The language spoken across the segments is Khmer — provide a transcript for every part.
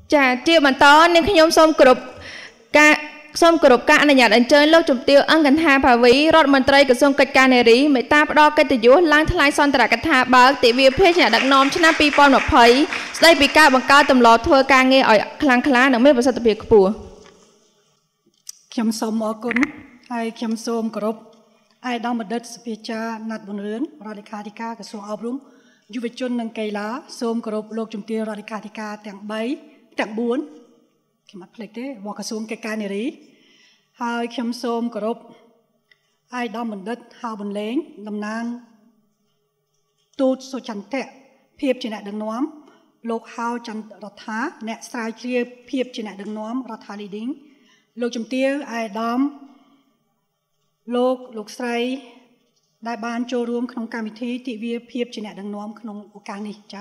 ចាជាបន្តនាងខ្ញុំសូមគោរពការអនុញ្ញាតអញ្ជើញលោកជំទាវអង្គកថាភាវីរដ្ឋមន្ត្រីក្រសួងកិច្ចការនារីមេត្តាផ្ដល់កិត្តិយសឡើងថ្លែងសន្ទរកថាបើកទិវាភាជាដឹកនាំឆ្នាំ2020ស្ដីពីការបង្កើតទម្លាប់ធ្វើការងារឲ្យខ្លាំងក្លានិងមានប្រសិទ្ធភាពខ្ពស់ខ្ញុំសូមអរគុណហើយខ្ញុំសូមគោរពអាយដាមបណ្ឌិតសុភាចារណាត់ប៊ុនរឿនរដ្ឋលេខាធិការក្រសួងអប់រំយុវជននិងកីឡាសូមគោរពលោកជំទាវរដ្ឋលេខាធិការទាំង4ខ្ញុំអត់ភ្លេចទេរបស់ក្រសួងកិច្ចការនារីហើយខ្ញុំសូមគោរពអាយដាមបណ្ឌិតហៅបន្លែងតំណាងទូតសុចន្ទៈភាពជាអ្នកដឹកនាំលោកហៅចន្ទរដ្ឋាអ្នកស្រាវជ្រាវភាពជាអ្នកដឹកនាំរដ្ឋា leading លោកជំទាវអាយដាមលោកស្រីដែលបានចូលរួមក្នុងកម្មវិធីទិវាភាពជាអ្នកដឹកនាំក្នុងឱកាសនេះចា៎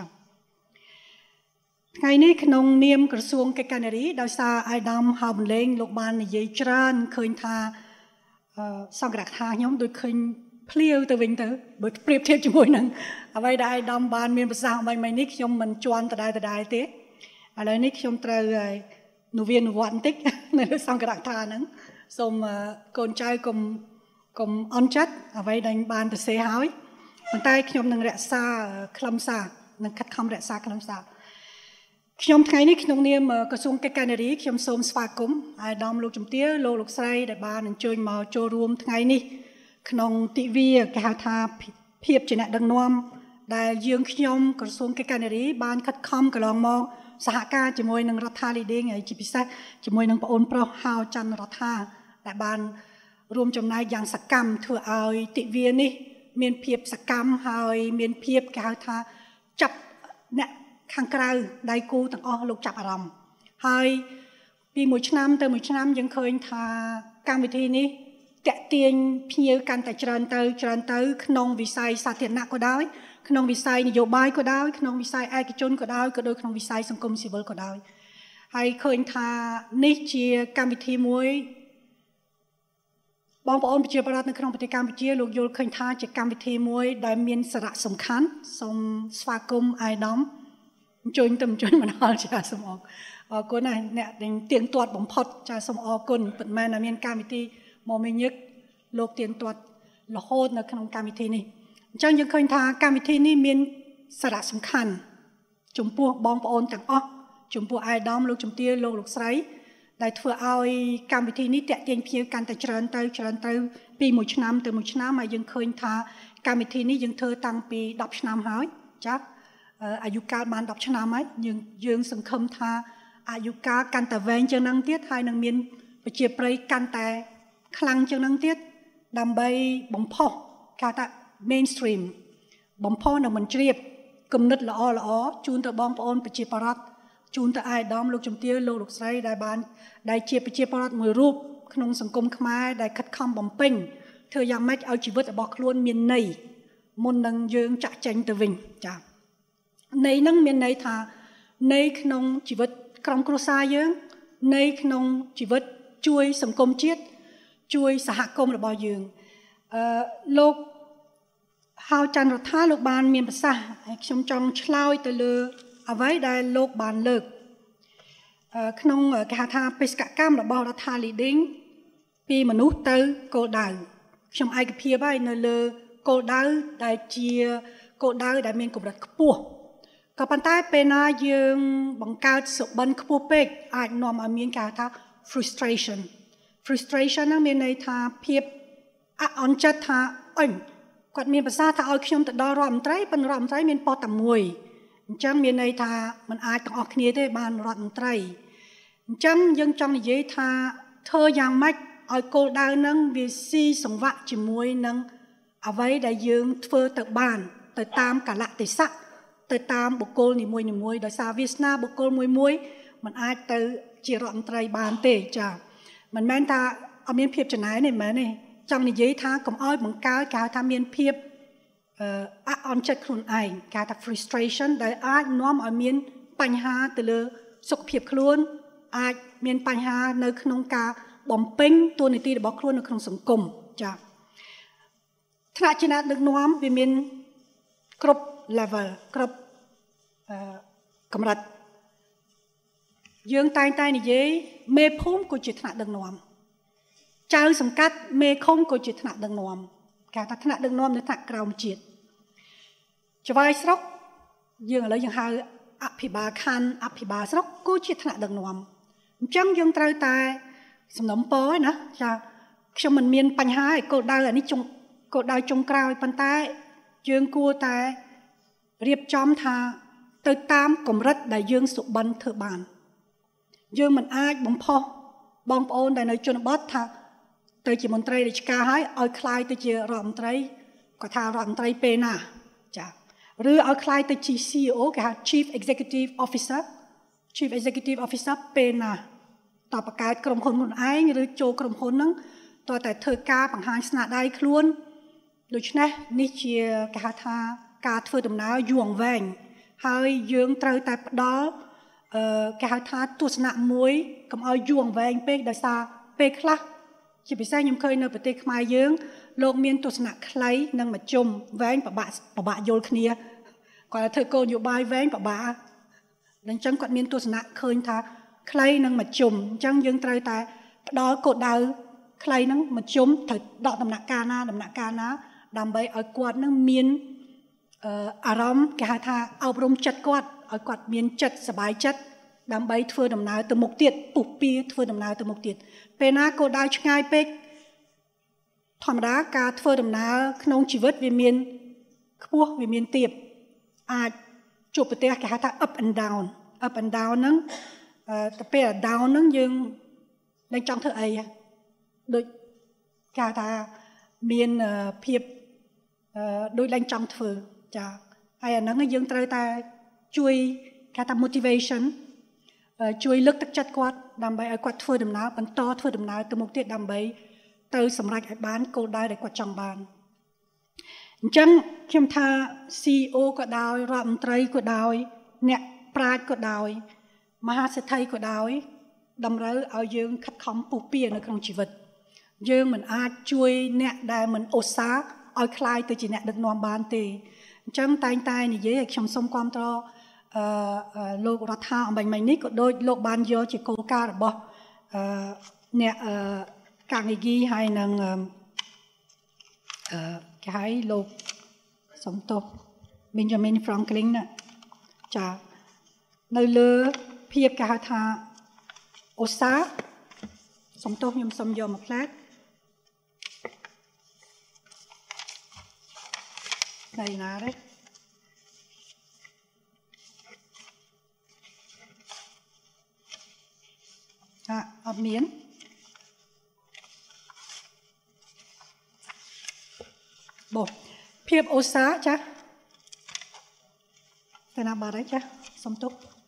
ថ្ងៃនេះក្នុងនាមក្រសួងកិច្ចការនារីដោយសារអាយដាមហៅបន្លែងលោកបាននិយាយច្រើនឃើញថាសង្ឃរកថាខ្ញុំដូចឃើញភ្លាវទៅវិញទៅបើប្រៀបធៀបជាមួយនឹងអ្វីដែលអាយដាមបានមានប្រសាសន៍អំនេះខ្ញុំមិនជន់ដដែលទេឥឡូវនេះខ្ញុំត្រូវនវានុវត្តបន្តិចនៅសង្ឃរកថាហ្នឹងសូមកូនចៅកុំអន់ចិត្តអ្វីដែលបានទៅសេហើយប៉ុន្តែខ្ញុំនឹងរក្សាខ្លឹមសារនិងខិតខំរក្សាខ្លឹមសារខ្ញុំថ្ងៃនេះក្នុងនាមក្រសួងកិច្ចការនារីខ្ញុំសូមស្វាគមន៍អាយដាមលោកជំទាវលោកស្រីដែលបានអញ្ជើញមកចូលរួមថ្ងៃនេះក្នុងទិវាគេហៅថាភាពជាអ្នកដឹកនាំដែលយើងខ្ញុំក្រសួងកិច្ចការនារីបានខិតខំកន្លងមកសហការជាមួយនឹងរដ្ឋា leading ហើយជាពិសេសជាមួយនឹងប្អូនប្រុសហៅចន្ទរដ្ឋាដែលបានរួមចំណែកយ៉ាងសកម្មធ្វើឲ្យទិវានេះមានភាពសកម្មហើយមានភាពគេហៅថាចាប់អ្នកខាងក្រៅដៃគូទាំងអស់លោកចាប់អារម្មណ៍ហើយពីមួយឆ្នាំទៅមួយឆ្នាំយើងឃើញថាកម្មវិធីនេះតាក់ទាញភ្ញៀវកាន់តែច្រើនទៅក្នុងវិស័យសាធារណៈក៏ដោយក្នុងវិស័យនយោបាយក៏ដោយក្នុងវិស័យឯកជនក៏ដោយក៏ដូចក្នុងវិស័យសង្គមស៊ីវិលក៏ដោយហើយឃើញថានេះជាកម្មវិធីមួយបងប្អូនប្រជាពលរដ្ឋនៅក្នុងប្រទេសកម្ពុជាលោកយល់ឃើញថាជាកម្មវិធីមួយដែលមានសារៈសំខាន់សូមស្វាគមន៍អាយដាមអញ្ជើញមិនអល់ចាសូមអរគុណណាស់អ្នកដែលទៀងទាត់បំផុតចាសូមអរគុណពិតមែនតែមានកម្មវិធីមកមិញឹកលោកទៀងទាត់រហូតនៅក្នុងកម្មវិធីនេះអញ្ចឹងយើងឃើញថាកម្មវិធីនេះមានសារៈសំខាន់ចំពោះបងប្អូនទាំងអស់ចំពោះអាយដាមលោកជំទាវលោកស្រីដែលធ្វើឲ្យកម្មវិធីនេះតាក់ទាញភ្ញៀវកាន់តែច្រើនទៅពីមួយឆ្នាំទៅមួយឆ្នាំហើយយើងឃើញថាកម្មវិធីនេះយើងធ្វើតាំងពី10ឆ្នាំហើយចា៎អាយុកាលបាន10ឆ្នាំហើយយើងសង្ឃឹមថាអាយុកាលកាន់តែវែងជាងនឹងទៀតហើយនឹងមានប្រជាប្រិយកាន់តែខ្លាំងជាងនឹងទៀតដើម្បីបំផុសគេថា mainstream បំផុសនិងបញ្ជ្រាបគំនិតល្អជូនទៅបងប្អូនប្រជាពលរដ្ឋជូនទៅអាយដាមលោកជំទាវលោកស្រីដែលជាប្រជាពលរដ្ឋមួយរូបក្នុងសង្គមខ្មែរដែលខិតខំបំពេញធ្វើយ៉ាងម៉េចឲ្យជីវិតរបស់ខ្លួនមានន័យមុននឹងយើងចាក់ចេញទៅវិញចា៎ន័យនឹងមានន័យថាន័យក្នុងជីវិតក្រុមគ្រួសារយើងន័យក្នុងជីវិតជួយសង្គមជាតិជួយសហគមន៍របស់យើងលោកហៅចន្ទរដ្ឋាលោកបានមានប្រសាសន៍ហើយខ្ញុំចង់ឆ្លើយទៅលើអ្វីដែលលោកបានលើកក្នុងគេហៅថាបេសកកម្មរបស់រដ្ឋា leading ពីមនុស្សទៅគោលដៅខ្ញុំឯកភាពហើយនៅលើគោលដៅដែលជាគោលដៅដែលមានកម្រិតខ្ពស់ក៏ប៉ុន្តែពេលណាយើងបង្កើតសុបិនខ្ពស់ពេកអាចនាំឲ្យមានគេហៅថា frustration ហ្នឹងមានន័យថាភាពអន់ចិត្តថាគាត់មានប្រសាសន៍ថាឲ្យខ្ញុំទៅដល់រដ្ឋមន្ត្រីប៉ុន្តែរដ្ឋមន្ត្រីមានប៉ុស្តិ៍តែមួយអញ្ចឹងមានន័យថាมันអាចទាំងអស់គ្នាទេបានរដ្ឋមន្ត្រីអញ្ចឹងយើងចង់និយាយថាធ្វើយ៉ាងម៉េចឲ្យគោលដៅហ្នឹងវាស៊ីសង្វាក់ជាមួយនឹងអ្វីដែលយើងធ្វើទៅបានទៅតាមកលៈទេសៈទៅតាមបុគ្គលនីមួយដោយសារវាសនាបុគ្គលមួយมันអាចទៅជារដ្ឋមន្ត្រីបានទេចា៎មិនមែនថាអត់មានភាពចំណាយទេមិនមែនទេចង់និយាយថាកុំឲ្យបង្កើតគេហៅថាមានភាពអន់ចិត្តខ្លួនឯងគេហៅថា frustration ដែលអាចនាំឲ្យមានបញ្ហាទៅលើសុខភាពខ្លួនអាចមានបញ្ហានៅក្នុងការបំពេញតួនាទីរបស់ខ្លួននៅក្នុងសង្គមចា៎ថ្នាក់ជាអ្នកដឹកនាំវាមានគ្រប់ level គ្រប់កម្រិត dương tay tay này dễ mê phun của chuyện thằng đừng nòm trao sầm cắt mê không của chuyện thằng đừng nòm cả thằng đừng nòm để thằng cầu chuyện cho vai sốc dương ở lấy dương hai áp bà khăn áp bà sốc của chuyện thằng đừng nòm chẳng dương trao tay sầm nấm bói nữa cha cho mình miên bánh hai cô đau là ní cô đau trong cào bàn tay dương cua tay riệp chóm tha tới tam cùng rất đại dương sụp bắn thợ bàn dương mình ai bong ôn đại nơi chôn bớt tha tới chỉ một trai để cá hái ở khai tới chỉ rộm trai có tha rộm trai pe na chả rư ở khai tới chỉ CEO cái Chief Executive Officer pe naต่อประกาศกรมคนคนไอ้หรือโจกรมคนนั้นต่อแต่เธอกาปังหารสนาได้คล้วนโดยเฉพาะนิเชียกาธากาเธอดำน้ำยวงแวงให้ยืงเตยแต่ดอกาธาตัวสนามวยกับเอายวงแวงเป็กได้ซาเป็กละจะไปใช้ยมเคยในประเทศขมายยืงโลกเมียนตัวสนามคล้ายนั่งมาจมแวงปะบะโยลคเนียก่อนเธอโกนอยู่ใบแวงปะบะดังจังกอดเมียนตัวสนามเคยท่าใครนั่งมาจุ่มจังยังไตรแต่ดอกกดดาวใครนั่งมาจุ่มถึงดอกดำหนักกานะดำใบเอากวาดนั่งเมียนอารมณ์แกหาทาเอารมจัดกวาดเอากวาดเมียนจัดสบายจัดดำใบเถื่อดำนาตัวมุกเตียดปุบปีเถื่อดำนาตัวมุกเตียดเป็นน่ากดดาวง่ายเป็กธรรมดาการเถื่อดำนาขนมชีวิตวิเมียนพวกวิเมียนเตียบอาจจูบไปเตะแกหาทา up and down นั้นแต่เป็นดาวนั้นยังในจังเธอไอ้โดยการตาเมียนเพียบโดยแรงจังเธอจะไอ้นั้นยังเตยตาช่วยการทำ motivation ช่วยเลือกตักจัดกวาดดำใบไอ้กวาดเธอดำน้ำปันต่อเธอดำน้ำตัวมุกเตียดำใบเตยสำหรับไอ้บ้านโกได้ได้กวาดจังบ้านจังเข้มทา CEO ก็ดาวรัฐมนตรีก็ดาวเนี่ยปราดก็ดาวมหาเศรษฐีก็ได้ดำเริเอายืงคัดคำปูเปียในครองชีวิตยืงเหมือนอาจช่วยเนี่ยได้เหมือนโอซาเอาคลายตัวจีเนี่ยดึกนอนบานตีจังตายนี่เยอะชมสมความต่อโลกรัฐาอันใบไม้นี้ก็โดยโลกบานเยอะจีโกกาหรือบ่เนี่ยการอีกีให้นางให้โลกสมทบเบนจามินฟรังคลินน่ะจะในเลือเพียบกาธาโอซาสมโตยมสมยมมาแพลกในนาเลยอับเมียนบอกเพียบโอซาจ้ะแต่นาบาได้จ้ะสมโต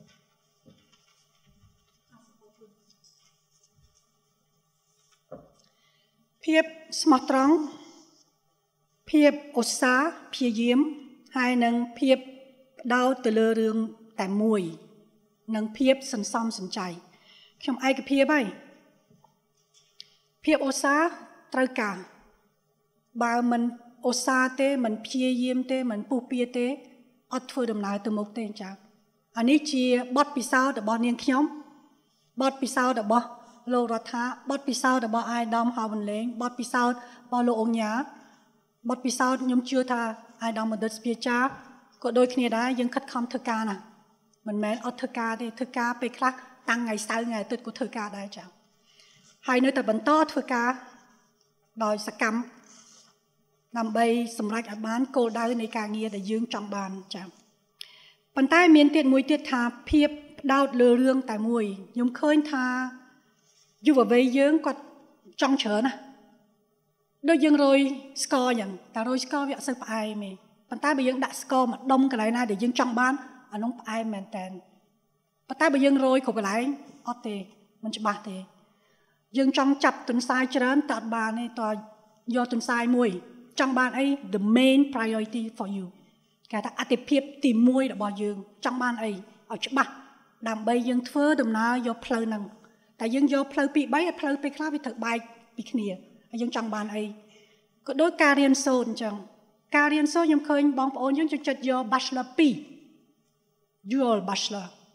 เพียบสมตรองเพียบอดสาเพียยิ้มให้นังเพียบดาวตะเลเรืองแต่มวยนังเพียบสันซ้อมสนใจขยมไอกับเพียบไปเพียบอดสาตรกาบามันอดสาเตมันเพียยิ้มเตมันปูเปียเตอัดฟื้นดำนาตัวมุกเตจ้าอันนี้จีบอดปีศาจแต่บอดเนียงขยมบอดปีศาจแต่บอโลรัฐะบอดปีศาจแต่บ่ไอ้ดำหาวันเล้งบอดปีศาจบ่โลองยาบอดปีศาจยมเชื่อท่าไอ้ดำมันเดินสเปียจ้าก็โดยขณีได้ยังคัดคำเธอกาน่ะมันแม้เอาเธอกาได้เธอกาไปคลักตั้งไงสายไงตึกกูเธอกาได้จ้าให้เนื้อแต่บรรโต้เธอกาโดยสกรรมนำไปสำหรับอาบ้านโกได้ในการเงียแต่ยืงจำบานจ้าปันใต้เมียนเตียนมวยเตียทาเพียบดาวเรือเรื่องแต่มวยยมเคยทาอยู่ว่าเวยืงก็จังเฉินนะโดยยังโรยสกอร์อย่างแต่โรยสกอร์วิสัยไปมีปันใต้ไปยังดักสกอร์มาดมกันไรนะเดี๋ยวยังจังบ้านอันน้องไปแมนแตนปันใต้ไปยังโรยขบกันไรออเตมันจะบาเตยังจังจับตุนทรายเจริญตัดบานในตัวยอตุนทรายมวยจังบ้านไอ้ the main priority for you แกถ้าอัติเพียบตีมวยดับบอยืงจังบ้านไอ้เอาจะบ้าดำใบยังเฟ้อดำน้ายอเพลินนังแต่ยังยอเพลปีใบเพลไปคลาไปถึงใบปีขณียังจังบานไอก็โดยการเรียนโซนจังการเรียนโซนยังเคยบองปอนยังจะจัดยอบัชลาปียูอลบัชลา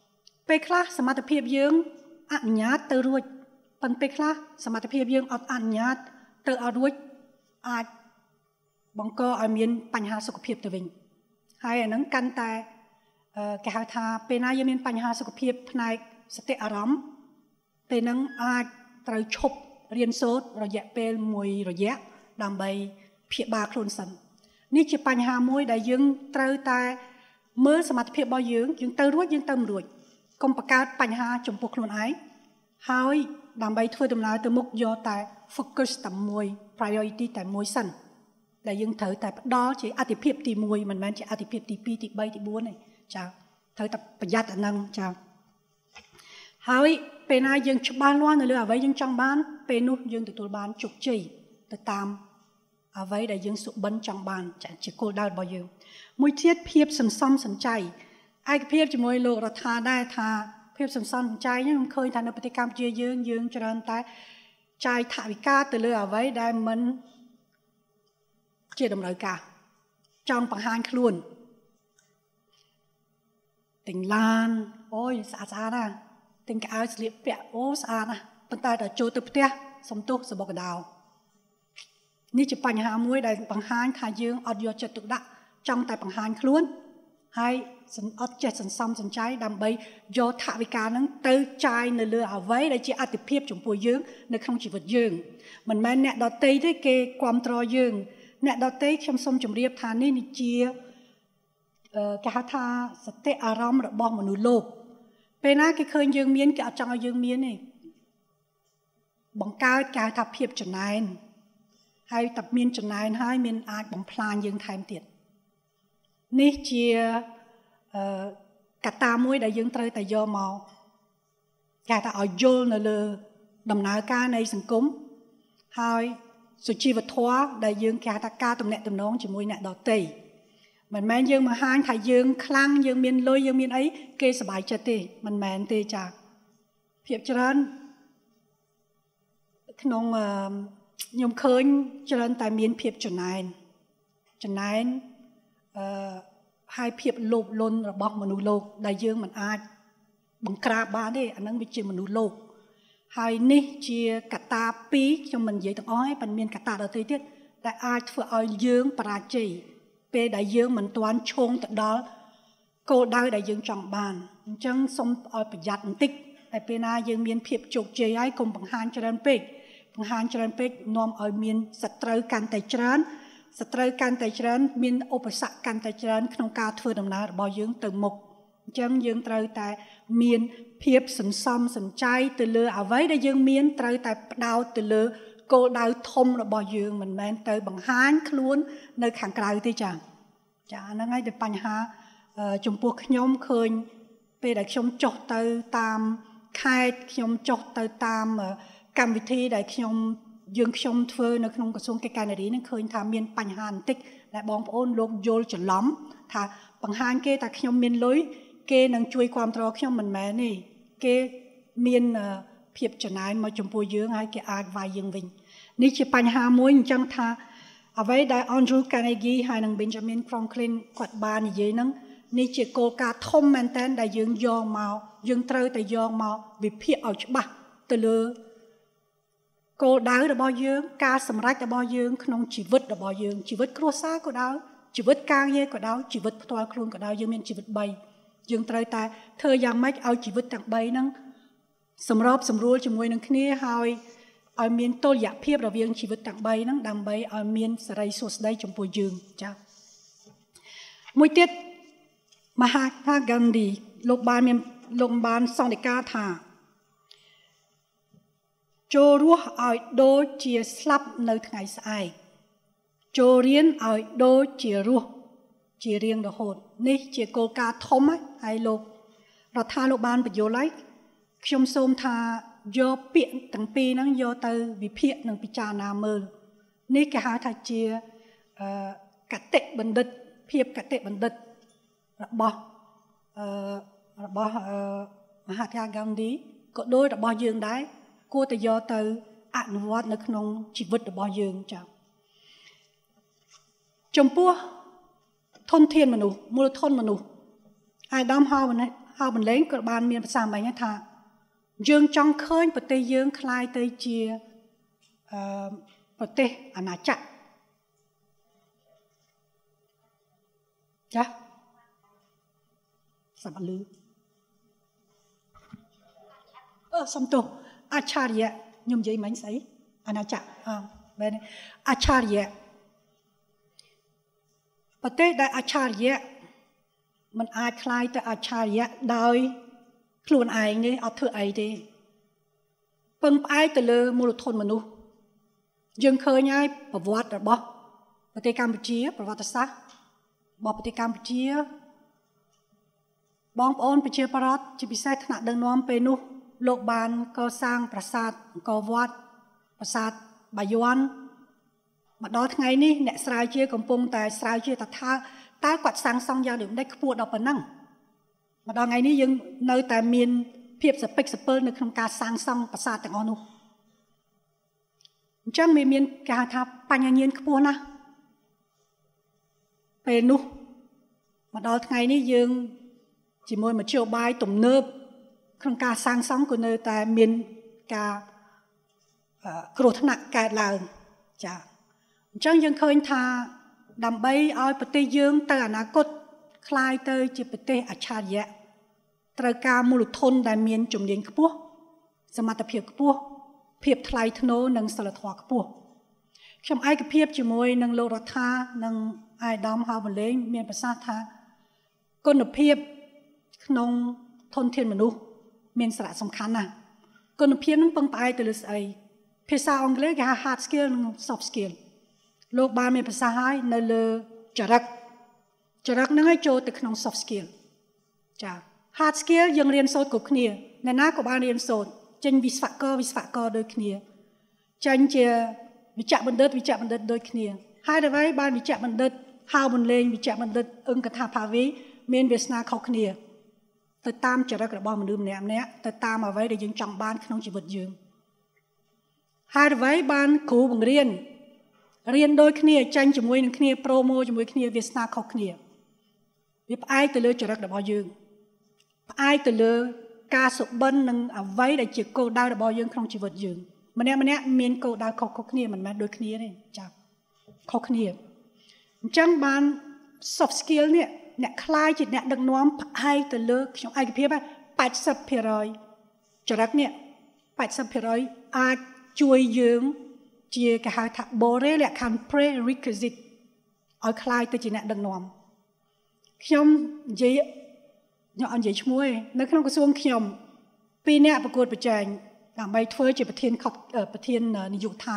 ពេលខ្លះសមត្ថភាពយើងអនុញ្ញាតទៅរួចប៉ុន្តែពេលខ្លះសមត្ថភាពយើងអត់អនុញ្ញាតទៅអត់រួចអាចបង្កឲ្យមានបញ្ហាសុខភាពទៅវិញហើយអាហ្នឹងកាន់តែគេហៅថាពេលណាយើងមានបញ្ហាសុខភាពផ្នែកសតិអារម្មណ៍ពេលហ្នឹងអាចត្រូវឈប់រៀនសូត្ររយៈពេលមួយរយៈដើម្បីព្យាបាលខ្លួនសិននេះជាបញ្ហាមួយដែលយើងត្រូវតែមើលសមត្ថភាពរបស់យើងទៅរួចយើងទៅមិនរួចកុំបង្កើតបញ្ហាចំពោះខ្លួនឯងហើយដើម្បីធ្វើដំណើរទៅមុខយកតែ focus តែមួយ priority តែមួយសិនដែលយើងត្រូវតែផ្ដល់ជាអតិភិបទី1មិនមែនជាអតិភិបទី2ទី3ទី4ទេចាត្រូវតែប្រយ័ត្នអាហ្នឹងចាហើយពេលណាយើងច្បាស់លាស់នៅលើអ្វីយើងចង់បានពេលនោះយើងទទួលបានជោគជ័យទៅតាមអ្វីដែលយើងសុបិនចង់បានជាគោលដៅរបស់យើងមួយទៀតភាពសន្សំសំចៃឯកភាពជាមួយលោករដ្ឋាដែរថាភាពសន្សំសំចៃខ្ញុំឃើញថានៅប្រទេសកម្ពុជាយើងច្រើនតែចាយថវិកាទៅលើអ្វីដែលមិនជាតម្រូវការចង់បង្ហាញខ្លួនទិញឡានអូយស្អាតណាស់ទិញកៅអៅស្លៀកពាក់អូស្អាតណាស់ប៉ុន្តែដល់ចូលទៅផ្ទះសំទុះសបុកកដោនេះជាបញ្ហាមួយដែលបង្ហាញថាយើងអត់យកចិត្តទុកដាក់ចង់តែបង្ហាញខ្លួនហើយអត់ចេះសន្សំសំចៃដើម្បីយកថវិកាហ្នឹងទៅចាយនៅលើអ្វីដែលជាអត្ថិភាពចំពោះយើងនៅក្នុងជីវិតយើងមិនមែនអ្នកដទៃទេគេគ្រប់គ្រងយើងអ្នកដទៃខ្ញុំសូមជម្រាបថានេះជាគេហៅថាសតិអារម្មណ៍របស់មនុស្សលោកពេលណាគេឃើញយើងមានគេអត់ចង់ឲ្យយើងមានទេបង្កើតគេហៅថាភាពចំណែនហើយតែមានចំណែនហើយមានអាចបំផ្លាញយើងថែមទៀតនេះជាកត្តាមួយដែលយើងត្រូវតែយកមកគេថាឲ្យយល់នៅលើដំណើរការនៃសង្គមហើយសុជីវធម៌ដែលយើងគេថាការទំនាក់ទំនងជាមួយអ្នកដទៃមិនមែនយើងបង្ហាញថាយើងខ្លាំងយើងមានលុយយើងមានអីគេសប្បាយចិត្តទេមិនមែនទេចាភាពច្រើនក្នុងខ្ញុំឃើញច្រើនតែមានភាពចំណែនហើយភាពលោភលន់របស់មនុស្សលោកដែលយើងមិនអាចបង្ក្រាបបានទេអាហ្នឹងវាជាមនុស្សលោកហើយនេះជាកត្តា2ខ្ញុំមិននិយាយទាំងអស់ទេប៉ុន្តែមានកត្តាដទៃទៀតដែលអាចធ្វើឲ្យយើងបរាជ័យពេលដែលយើងមិនទាន់ឈោងទៅដល់គោលដៅដែលយើងចង់បានអញ្ចឹងសូមឲ្យប្រយ័ត្នបន្តិចតែពេលណាយើងមានភាពជោគជ័យហើយកុំបង្ហាញច្រើនពេកនាំឲ្យមានសត្រូវកាន់តែច្រើនមានឧបសគ្គកាន់តែច្រើនក្នុងការធ្វើដំណើររបស់យើងទៅមុខអញ្ចឹងយើងត្រូវតែមានភាពសន្សំសំចៃទៅលើអ្វីដែលយើងមានត្រូវតែផ្ដោតទៅលើគោលដៅធំរបស់យើងមិនមែនទៅបង្ហាញខ្លួននៅខាងក្រៅទេចាហ្នឹងហើយតែបញ្ហាចំពោះខ្ញុំឃើញពេលដែលខ្ញុំចុះទៅតាមខេត្តខ្ញុំចុះទៅតាមកម្មវិធីដែលខ្ញុំធ្វើនៅក្នុងក្រសួងកិច្ចការនារីនឹងឃើញថាមានបញ្ហាបន្តិចដែលបងប្អូនលោកយល់ច្រឡំថាបង្ហាញគេថាខ្ញុំមានលុយគេនឹងជួយគ្រប់គ្រងខ្ញុំមិនមែនទេគេមានភាពចំណែនមកចំពោះយើងហើយគេអាចវាយយើងវិញនេះជាបញ្ហាមួយអញ្ចឹងថាអ្វីដែល Andrew Carnegie ហើយនិង Benjamin Franklin គាត់បាននិយាយហ្នឹងនេះជាគោលការណ៍ធំមែនទែនដែលយើងត្រូវតែយកមកវិភាគឲ្យច្បាស់ទៅលើគោលដៅរបស់យើងការសម្រេចរបស់យើងក្នុងជីវិតរបស់យើងជីវិតគ្រួសារក៏ដោយជីវិតការងារក៏ដោយជីវិតផ្ទាល់ខ្លួនក៏ដោយយើងមានជីវិត3យើងត្រូវតែធ្វើយ៉ាងម៉េចឲ្យជីវិតទាំង3ហ្នឹងសម្របសម្រួលជាមួយនឹងគ្នាហើយឲ្យមានតុល្យភាពរវាងជីវិតទាំង3ហ្នឹងដើម្បីឲ្យមានសេរីសួស្តីចំពោះយើងចា៎មួយទៀតមហាត្មាហ្គានឌីលោកបានសន្និដ្ឋានថាចូលរស់ឲ្យដូចជាស្លាប់នៅថ្ងៃស្អែកចូលរៀនឲ្យដូចជារស់ជារៀងរហូតនេះជាគោលការណ៍ធំហើយលោករដ្ឋាលោកបានបញ្យល់ហើយខ្ញុំសូមថាយកពាក្យទាំងពីរហ្នឹងយកទៅវិភាគនិងពិចារណាមើលនេះគេហៅថាជាកតិបណ្ឌិតភាពកតិបណ្ឌិតរបស់មហាត្មាហ្គានឌីក៏ដូចរបស់យើងដែរគួរតែយកទៅអនុវត្តនៅក្នុងជីវិតរបស់យើងចា៎ចំពោះធនធានមនុស្សមូលធនមនុស្សអាយដាមហើយបន្លែងក៏បានមានភាសាមិញថាយើងចង់ឃើញប្រទេសយើងคล้ายទៅជាប្រទេសអាណាចក្រចាសម្បលឺសំទោសអាចារ្យខ្ញុំនិយាយមិញស្អីអាណាចក្របែរអាចារ្យប្រទេសដែលអាចារ្យมันអាចคล้ายទៅអាចារ្យដោយខ្លួនឯងនេះអត់ធ្វើអីទេពឹងផ្អែកទៅលើមូលធនមនុស្សយើងឃើញហើយប្រវត្តិរបស់ប្រទេសកម្ពុជាប្រវត្តិសាស្ត្ររបស់ប្រទេសកម្ពុជាបងប្អូនប្រជាពលរដ្ឋជាពិសេសថ្នាក់ដឹកនាំពេលនោះលោកបានកសាងប្រាសាទអង្គរវត្តប្រាសាទបាយ័នមកដល់ថ្ងៃនេះអ្នកស្រាវជ្រាវកំពុងតែស្រាវជ្រាវថាតើគាត់សាងសង់យ៉ាងដូចម្ដេចខ្ពស់ដល់ប៉ុណ្ណឹងមកដល់ថ្ងៃនេះយើងនៅតែមានភាពសពិកសពិលនៅក្នុងការសាងសង់ប្រាសាទទាំងអស់នោះអញ្ចឹងមានគេហៅថាបញ្ញាញាណខ្ពស់ណាស់ពេលនោះមកដល់ថ្ងៃនេះយើងជាមួយមធ្យោបាយទំនើបក្នុងការសាងសង់ក៏នៅតែមានការគ្រោះថ្នាក់កើតឡើងចាអញ្ចឹងយើងឃើញថាដើម្បីឲ្យប្រទេសយើងទៅអនាគតคล้ายទៅជាប្រទេសអច្ឆរិយៈត្រូវការមូលធនដែលមានជំនាញខ្ពស់សមត្ថភាពខ្ពស់ភាពថ្លៃថ្នូរនិងសិលធម៌ខ្ពស់ខ្ញុំឯកភាពជាមួយនឹងលោករដ្ឋានិងអាយដាមហៅវលេងមានប្រសាសន៍ថាគុណភាពក្នុងធនធានមនុស្សមានសារៈសំខាន់ណាស់គុណភាពនឹងពឹងផ្អែកទៅលើស្អីភាសាអង់គ្លេសគេហៅ hard skill និង soft skill លោកបានមានប្រសាសន៍ហើយនៅលើចរិតហ្នឹងឲ្យចូលទៅក្នុង soft skill ចា hard skill យើងរៀនសូត្រគ្រប់គ្នាអ្នកណាក៏បានរៀនសូត្រចេញវិស្វករដូចគ្នាចេញជាវិជ្ជបណ្ឌិតដូចគ្នាហើយអ្វីបានវិជ្ជបណ្ឌិតហៅបន្លេងវិជ្ជបណ្ឌិតអង្គថាភាវីមានវាសនាខុសគ្នាទៅតាមចរិតរបស់មនុស្សម្នាក់ទៅតាមអ្វីដែលយើងចង់បានក្នុងជីវិតយើងហើយអ្វីបានគ្រូបង្រៀនដូចគ្នាចាញ់ជាមួយនឹងគ្នាប្រូម៉ូជាមួយគ្នាវាសនាខុសគ្នាវាផ្អែកទៅលើចរិតរបស់យើងផ្អែកទៅលើការសុបិននិងអ្វីដែលជាគោលដៅរបស់យើងក្នុងជីវិតយើងម្នាក់មានគោលដៅខុសគ្នាមិនមែនដូចគ្នាទេចាខុសគ្នាអញ្ចឹងបាន soft skill នេះអ្នកខ្លាយជាអ្នកដឹកនាំផ្អែកទៅលើខ្ញុំឯកភាព80% ចរិតនេះ 80% អាចជួយយើងជាគេហៅថាបរិលក្ខណៈ prerequisite ឲ្យខ្លាយទៅជាអ្នកដឹកនាំខ្ញុំនិយាយឈ្មោះនៅក្នុងក្រសួងខ្ញុំ2អ្នកប្រកួតប្រជែងដើម្បីធ្វើជាប្រធាននាយកដ្ឋាន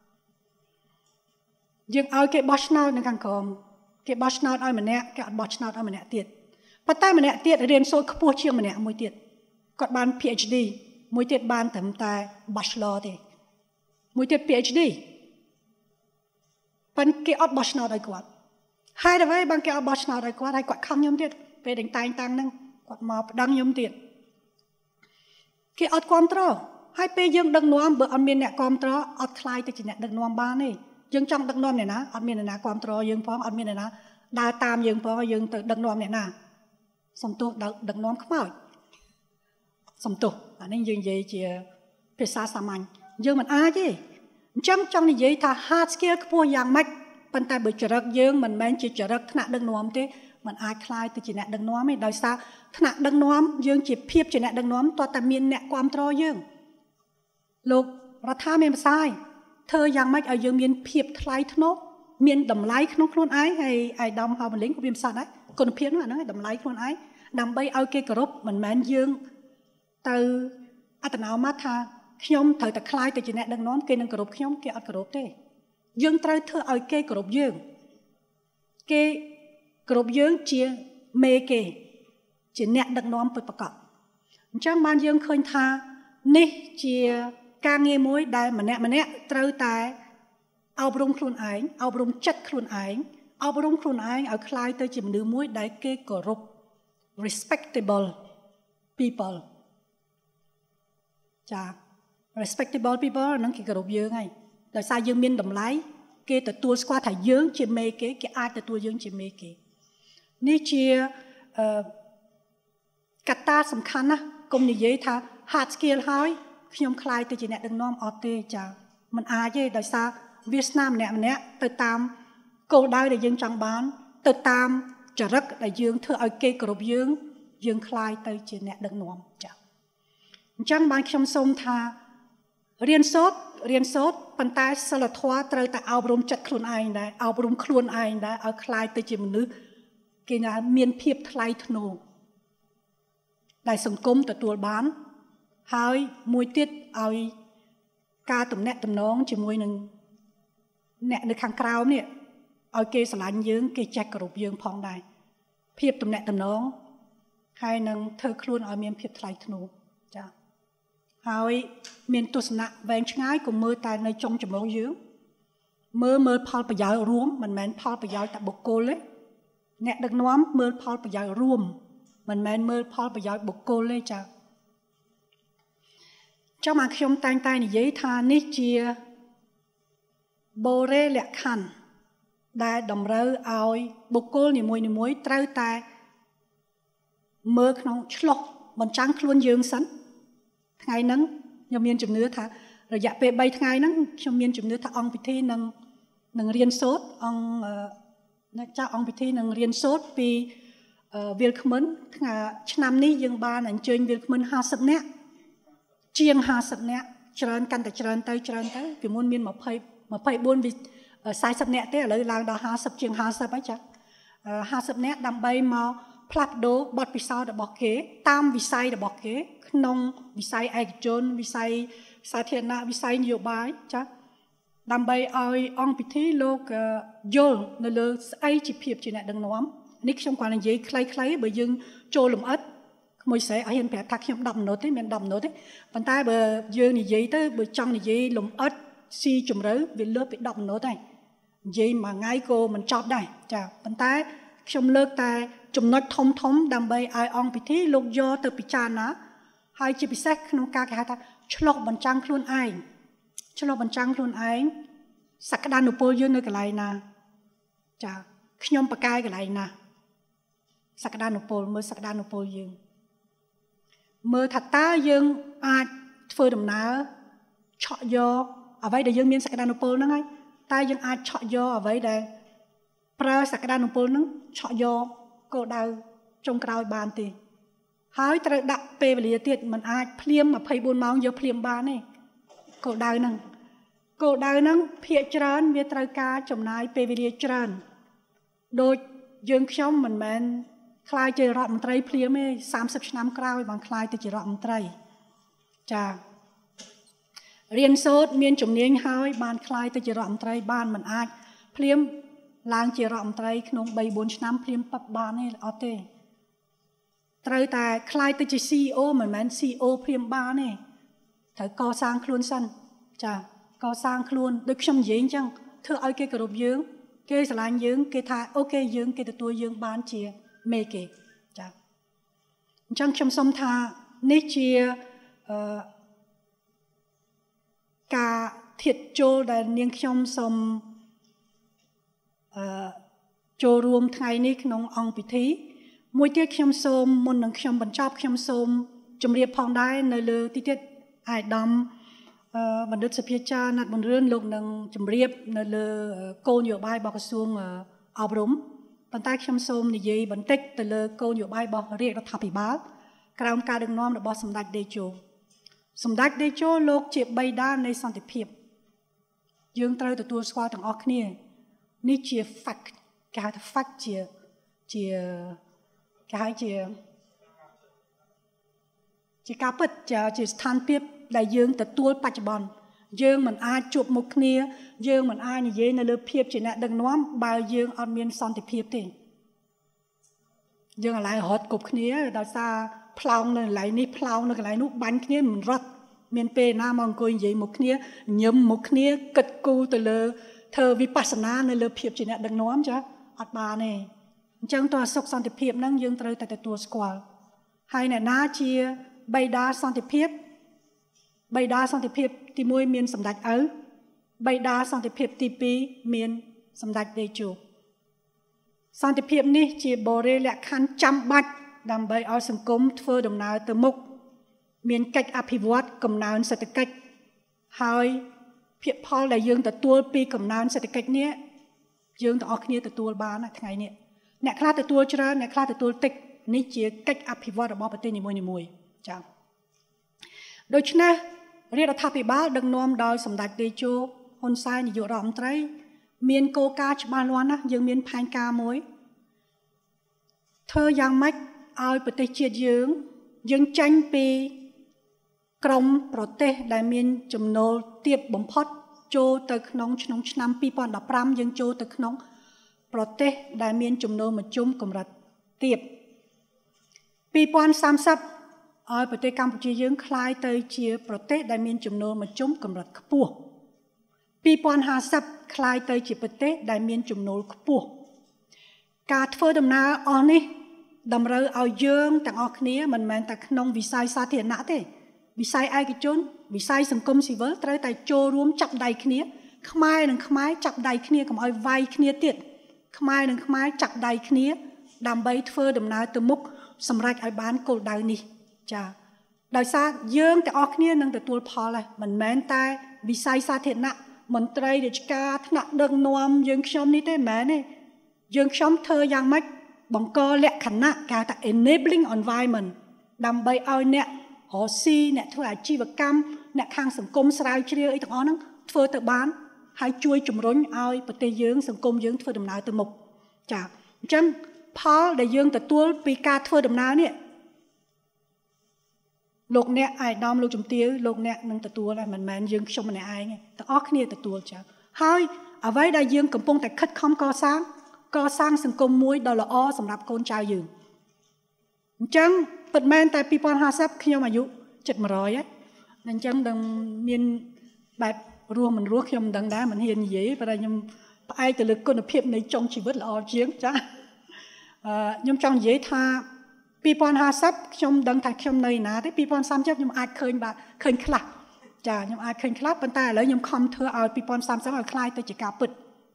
យើងឲ្យគេបោះឆ្នោតនៅខាងក្រោមគេបោះឆ្នោតឲ្យម្នាក់គេអត់បោះឆ្នោតឲ្យម្នាក់ទៀតប៉ុន្តែម្នាក់ទៀតរៀនសូត្រខ្ពស់ជាងម្នាក់មួយទៀតគាត់បាន PhD មួយទៀតបានត្រឹមតែ Bachelor ទេមួយទៀត PhD ប៉ុន្តែគេអត់បោះឆ្នោតឲ្យគាត់ហើយអ្វីបានគេអត់បោះឆ្នោតឲ្យគាត់ហើយគាត់ខំខ្ញុំទៀតពេលតែងតាំងហ្នឹងគាត់មកប្តឹងខ្ញុំទៀតគេអត់គ្រប់គ្រងហើយពេលយើងដឹកនាំបើអត់មានអ្នកគ្រប់គ្រងអត់ខ្លាយទៅជាអ្នកដឹកនាំបានទេយើងចង់ដឹកនាំអ្នកណាអត់មានអ្នកណាគ្រប់គ្រងយើងផងអត់មានអ្នកណាដើរតាមយើងផងយើងទៅដឹកនាំអ្នកណាសំទោសដឹកនាំខ្មោចសំទោសអានេះយើងនិយាយជាភាសាសាមញ្ញយើងមិនអាចទេអញ្ចឹងចង់និយាយថា hard skill ខ្ពស់យ៉ាងម៉េចប៉ុន្តែបើចរិតយើងមិនមែនជាចរិតថ្នាក់ដឹកនាំទេมันអាចคล้ายទៅជាអ្នកដឹកនាំទេដោយសារថ្នាក់ដឹកនាំយើងជាភាពជាអ្នកដឹកនាំតើតែមានអ្នកគ្រប់គ្រងយើងលោករដ្ឋាមានប្រសាយធ្វើយ៉ាងម៉េចឲ្យយើងមានភាពថ្លៃថ្នូរមានតម្លៃក្នុងខ្លួនឯងហើយអាយដាមហៅបលិងក៏មានប្រសាសន៍ដែរគុណភាពនោះអាហ្នឹងតម្លៃខ្លួនឯងដើម្បីឲ្យគេគោរពមិនមែនយើងទៅអត្តនោម័តថាខ្ញុំត្រូវតែคล้ายទៅជាអ្នកដឹកនាំគេនឹងគោរពខ្ញុំគេអត់គោរពទេយើងត្រូវធ្វើឲ្យគេគោរពយើងគេគោរពយើងជាមេគេជាអ្នកដឹកនាំពិតប្រាកដអញ្ចឹងបានយើងឃើញថានេះជាការងារមួយដែលម្នាក់ត្រូវតែអប់រំខ្លួនឯងអប់រំចិត្តខ្លួនឯងអប់រំខ្លួនឯងឲ្យคล้ายទៅជាមនុស្សមួយដែលគេគោរព respectable people ចា respectable people ហ្នឹងគេគោរពយើងហើយដោយសារយើងមានតម្លៃគេទទួលស្គាល់ថាយើងជាមេគេគេអាចទទួលយើងជាមេគេនេះជាកត្តាសំខាន់ណាកុំនិយាយថា hard skill ហើយខ្ញុំខ្លាយទៅជាអ្នកដឹកនាំអត់ទេចាมันអាចទេដោយសារវាសនាម្នាក់ទៅតាមគោលដៅដែលយើងចង់បានទៅតាមចរិតដែលយើងធ្វើឲ្យគេគោរពយើងខ្លាយទៅជាអ្នកដឹកនាំចាអញ្ចឹងបានខ្ញុំសូមថារៀនសូត្រប៉ុន្តែសិលធម៌ត្រូវតែអប់រំចិត្តខ្លួនឯងដែរអប់រំខ្លួនឯងដែរឲ្យខ្លាយទៅជាមនុស្សគេថាមានភាពថ្លៃថ្នូរដែលសង្គមទទួលបានហើយមួយទៀតឲ្យការទំនាក់ទំនងជាមួយនឹងអ្នកនៅខាងក្រៅនេះឲ្យគេស្រឡាញ់យើងគេចេះគោរពយើងផងដែរភាពទំនាក់ទំនងហើយនឹងធ្វើខ្លួនឲ្យមានភាពថ្លៃថ្នូរចា៎ហើយមានទស្សនៈវែងឆ្ងាយកុំមើលតែនៅចុងចំណងយើងមើលផលប្រយោជន៍រួមមិនមែនផលប្រយោជន៍តែបុគ្គលទេអ្នកដឹកនាំមើលផលប្រយោជន៍រួមមិនមែនមើលផលប្រយោជន៍បុគ្គលទេចា៎ចាំមកខ្ញុំតែងតែនិយាយថានេះជាបូរេលក្ខខណ្ឌដែលតម្រូវឲ្យបុគ្គលនីមួយត្រូវតែមើលក្នុងឆ្លុះបញ្ចាំងខ្លួនយើងសិនថ្ងៃហ្នឹងខ្ញុំមានជំនឿថារយៈពេល3ថ្ងៃហ្នឹងខ្ញុំមានជំនឿថាអង្គពិធីនឹងរៀនសូត្រអង្គពិធីនឹងរៀនសូត្រពីវាលខ្មិនឆ្នាំនេះយើងបានអញ្ជើញវាលខ្មិន50នាក់ជាង50នាក់ច្រើនកាន់តែច្រើនទៅពីមុនមាន24 40នាក់ទេឥឡូវឡើងដល់50ជាង50ហើយចា50នាក់ដើម្បីមកផ្លាស់ប្ដូរបទពិសោធន៍របស់គេតាមវិស័យរបស់គេក្នុងវិស័យឯកជនវិស័យសាធារណៈវិស័យនយោបាយចាដើម្បីឲ្យអង្គពិធីលោកយល់នៅលើស្អីជាភាពជាអ្នកដឹកនាំនេះខ្ញុំគាត់និយាយខ្លីៗបើយើងចូលលំអិតក្មួយស្រីឲ្យហ៊ានប្រាប់ថាខ្ញុំ10មីនិតទេមាន10មីនិតទេប៉ុន្តែបើយើងនិយាយទៅបើចង់និយាយលំអិតស៊ីជម្រៅវាលើសពី10មីនិតហើយនិយាយមួយថ្ងៃក៏មិនចប់ដែរចាប៉ុន្តែខ្ញុំលើកតែចំណុចធំដើម្បីឲ្យអង្គពិធីលោកយកទៅពិចារណាហើយជាពិសេសក្នុងការគេហៅថាឆ្លុះបញ្ចាំងខ្លួនឯងសក្តានុពលយើងនៅកន្លែងណាចាខ្ញុំបកកាយកន្លែងណាសក្តានុពលមើលសក្តានុពលយើងមើលថាតើយើងអាចធ្វើដំណើរឆក់យកអ្វីដែលយើងមានសក្តានុពលហ្នឹងហើយតែយើងអាចឆក់យកអ្វីដែលប្រើសក្តានុពលហ្នឹងឆក់យកគោលដៅចុងក្រោយបានទេហើយត្រូវដាក់ពេលវេលាទៀតมันអាចភ្លាម24ម៉ោងយកភ្លាមបានទេគោលដៅហ្នឹងភាគច្រើនវាត្រូវការចំណាយពេលវេលាច្រើនដូចយើងខ្ញុំមិនមែនខ្លាយជារដ្ឋមន្ត្រីភ្លាមទេ30ឆ្នាំក្រោយបានខ្លាយទៅជារដ្ឋមន្ត្រីចារៀនសូត្រមានជំនាញហើយបានខ្លាយទៅជារដ្ឋមន្ត្រីបានមិនអាចភ្លាមឡើងជារដ្ឋមន្ត្រីក្នុង 3-4 ឆ្នាំភ្លាមប៉ាប់បានទេអត់ទេត្រូវតែខ្លាយទៅជា CEO មិនមែន CEO ភ្លាមបានទេត្រូវកសាងខ្លួនសិនចាកសាងខ្លួនដូចខ្ញុំនិយាយអញ្ចឹងធ្វើឲ្យគេគោរពយើងគេស្រឡាញ់យើងគេថាអូខេយើងគេទទួលយើងបានជាមេគេចាអញ្ចឹងខ្ញុំសូមថានេះជាការធៀបចូលដែលនាងខ្ញុំសូមចូលរួមថ្ងៃនេះក្នុងអង្គពិធីមួយទៀតខ្ញុំសូមមុននឹងខ្ញុំបញ្ចប់ខ្ញុំសូមជម្រាបផងដែរនៅលើទីទៀតអាយដាមបណ្ឌិតសភាចារណាត់បង្រឿនលោកនឹងជម្រាបនៅលើគោលនយោបាយរបស់ក្រសួងអប់រំប៉ុន្តែខ្ញុំសូមនិយាយបន្តិចទៅលើគោលនយោបាយរបស់រាជរដ្ឋាភិបាលក្រោមការដឹកនាំរបស់សម្ដេចតេជោលោកជាបិតានៃសន្តិភាពយើងត្រូវទទួលស្គាល់ទាំងអស់គ្នានេះជា fact គេហៅថា fact ជាគេហៅជាការពិតជាស្ថានភាពដែលយើងទទួលបច្ចុប្បន្នយើងមិនអាចជួបមុខគ្នាយើងមិនអាចនិយាយនៅលើភាពជាអ្នកដឹកនាំបើយើងអត់មានសន្តិភាពទេយើងឥឡូវរត់គប់គ្នាដោយសារផ្លោងនៅកន្លែងនេះផ្លោងនៅកន្លែងនោះបាញ់គ្នាមិនរត់មានពេលណាមកអង្គុយនិយាយមុខគ្នាញឹមមុខគ្នាគិតគូរទៅលើធ្វើវិបស្សនានៅលើភាពជាអ្នកដឹកនាំចាអត់បានទេអញ្ចឹងតើសុខសន្តិភាពហ្នឹងយើងត្រូវតែទទួលស្គាល់ហើយអ្នកណាជាបិតាសន្តិភាពទី1មានសម្ដេចឪបិតាសន្តិភាពទី2មានសម្ដេចតេជោសន្តិភាពនេះជាបរិយាលក្ខខណ្ឌចាំបាច់ដើម្បីឲ្យសង្គមធ្វើដំណើរទៅមុខមានកិច្ចអភិវឌ្ឍកំណើនសេដ្ឋកិច្ចហើយភាគផលដែលយើងទទួលពីកំណើនសេដ្ឋកិច្ចនេះយើងទាំងអស់គ្នាទទួលបានថ្ងៃនេះអ្នកខ្លះទទួលច្រើនអ្នកខ្លះទទួលតិចនេះជាកិច្ចអភិវឌ្ឍរបស់ប្រទេសនីមួយៗចា៎ដូច្នេះរដ្ឋាភិបាលដឹកនាំដោយសម្ដេចតេជោហ៊ុនសែននាយករដ្ឋមន្ត្រីមានគោលការណ៍ច្បាស់លាស់ណាស់យើងមានផែនការមួយធ្វើយ៉ាងម៉េចឲ្យប្រទេសជាតិយើងចាញ់ពីក្រមប្រទេសដែលមានចំណូលទាបបំផុតចូលទៅក្នុងឆ្នាំ2015យើងចូលទៅក្នុងប្រទេសដែលមានចំណូលមធ្យមកម្រិតទាប2030ឲ្យប្រទេសកម្ពុជាយើងក្លាយទៅជាប្រទេសដែលមានចំណូលមធ្យមកម្រិតខ្ពស់2050ក្លាយទៅជាប្រទេសដែលមានចំណូលខ្ពស់ការធ្វើដំណើរអស់នេះតម្រូវឲ្យយើងទាំងអស់គ្នាមិនមែនតែក្នុងវិស័យសាធារណៈទេវិស័យឯកជនវិស័យសង្គមស៊ីវិលត្រូវតែចូលរួមចាប់ដៃគ្នាខ្មែរនិងខ្មែរចាប់ដៃគ្នាកុំឲ្យវាយគ្នាទៀតខ្មែរនិងខ្មែរចាប់ដៃគ្នាដើម្បីធ្វើដំណើរទៅមុខសម្រេចឲ្យបានគោលដៅនេះចា៎ដោយសារយើងទាំងអស់គ្នានឹងទទួលផលហើយមិនមែនតែវិស័យសាធារណៈមន្ត្រីរាជការថ្នាក់ដឹកនាំយើងខ្ញុំនេះទេមិនមែនទេយើងខ្ញុំធ្វើយ៉ាងម៉េចបង្កលក្ខណៈគេហៅថា enabling environment ដើម្បីឲ្យអ្នករកស៊ីអ្នកធ្វើអាជីវកម្មអ្នកខាងសង្គមស្រាវជ្រាវអីទាំងអស់ហ្នឹងធ្វើទៅបានហើយជួយជំរុញឲ្យប្រទេសយើងសង្គមយើងធ្វើដំណើរទៅមុខចា៎អញ្ចឹងផលដែលយើងទទួលពីការធ្វើដំណើរនេះលោកអ្នកអាយដាមលោកជំទាវលោកអ្នកនឹងទទួលដែរមិនមែនយើងខ្ញុំម្នាក់ឯងទាំងអស់គ្នាទទួលចា៎ហើយអ្វីដែលយើងកំពុងតែខិតខំកសាងសង្គមមួយដ៏ល្អសម្រាប់កូនចៅយើងអញ្ចឹងពិតមែនតែ2050ខ្ញុំអាយុ700ហើយអញ្ចឹងនឹងមានបែបរស់មិនរស់ខ្ញុំមិនដឹងដែរមិនហ៊ាននិយាយប៉ុន្តែខ្ញុំផ្អែកទៅលើគុណភាពនៃចុងជីវិតល្អជាងចាខ្ញុំចង់និយាយថា2050ខ្ញុំដឹងថាខ្ញុំនៅណាទេ2030ខ្ញុំអាចឃើញខ្លះចាខ្ញុំអាចឃើញខ្លះប៉ុន្តែឥឡូវខ្ញុំខំធ្វើឲ្យ2030ឲ្យคล้ายទៅជាការពិត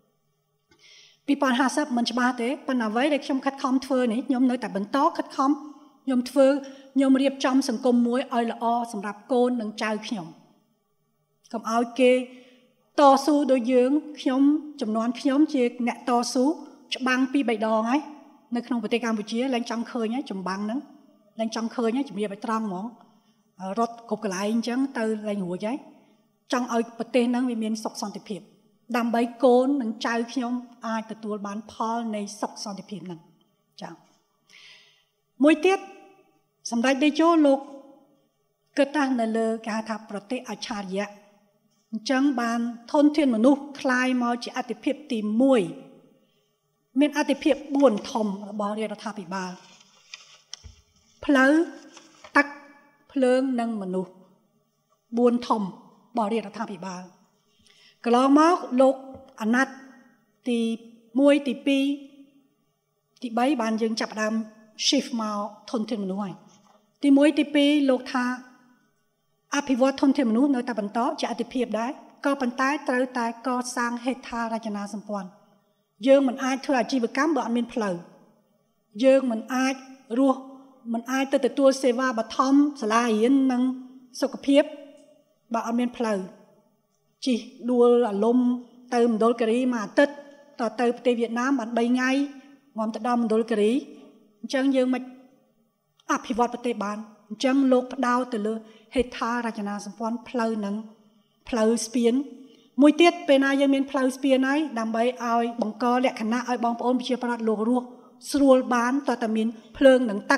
2050មិនច្បាស់ទេប៉ុន្តែអ្វីដែលខ្ញុំខិតខំធ្វើនេះខ្ញុំនៅតែបន្តខិតខំខ្ញុំរៀបចំសង្គមមួយឲ្យល្អសម្រាប់កូននិងចៅខ្ញុំកុំឲ្យគេតស៊ូដូចយើងខ្ញុំចំនួនខ្ញុំជាអ្នកតស៊ូច្បាំងពី3ដងហើយនៅក្នុងប្រទេសកម្ពុជាឡើងចង់ឃើញហើយចម្បាំងហ្នឹងឡើងចង់ឃើញហើយជំរាបឲ្យត្រង់ហ្មងរត់គ្រប់កន្លែងអញ្ចឹងទៅឡើងរួចហើយចង់ឲ្យប្រទេសហ្នឹងវាមានសុខសន្តិភាពដើម្បីកូននិងចៅខ្ញុំអាចទទួលបានផលនៃសុខសន្តិភាពហ្នឹងចា៎មួយទៀតសម្ដេចតេជោលោកគិតនៅលើគេហៅថាប្រទេសអច្ឆរិយៈអញ្ចឹងបានធនធានមនុស្សคลายមកជាអតិភិបទី1មានអតិភិប4ធំរបស់រដ្ឋាភិបាលផ្លូវទឹកភ្លើងនិងមនុស្ស4ធំរបស់រដ្ឋាភិបាលកន្លងមកលោកអាណត្តិទី1ទី2ទី3បានយើងចាប់ផ្ដើម shift មកធនធានមនុស្សហើយទី1ទី2លោកថាអភិវឌ្ឍធនធានមនុស្សនៅតែបន្តជាអតិភិបដែរក៏ប៉ុន្តែត្រូវតែកសាងហេដ្ឋារចនាសម្ព័ន្ធយើងមិនអាចធ្វើអាជីវកម្មបើអត់មានផ្លូវយើងមិនអាចរស់មិនអាចទៅទទួលសេវាបឋមសាលារៀននិងសុខភាពបើអត់មានផ្លូវជិះដួលអាលំទៅមណ្ឌលគិរីមួយអាទិត្យទៅប្រទេសវៀតណាមបាន3ថ្ងៃងំទៅដល់មណ្ឌលគិរីអញ្ចឹងយើងមិនអភិវឌ្ឍប្រទេសបានអញ្ចឹងលោកផ្ដោតទៅលើហេដ្ឋារចនាសម្ព័ន្ធផ្លូវនិងផ្លូវស្ពានមួយទៀតពេលណាយើងមានផ្លូវស្ពានហើយដើម្បីឲ្យបង្កលក្ខណៈឲ្យបងប្អូនប្រជាប្រដ្ឋលោករស់ស្រួលបានតើតែមានភ្លើងនិងទឹក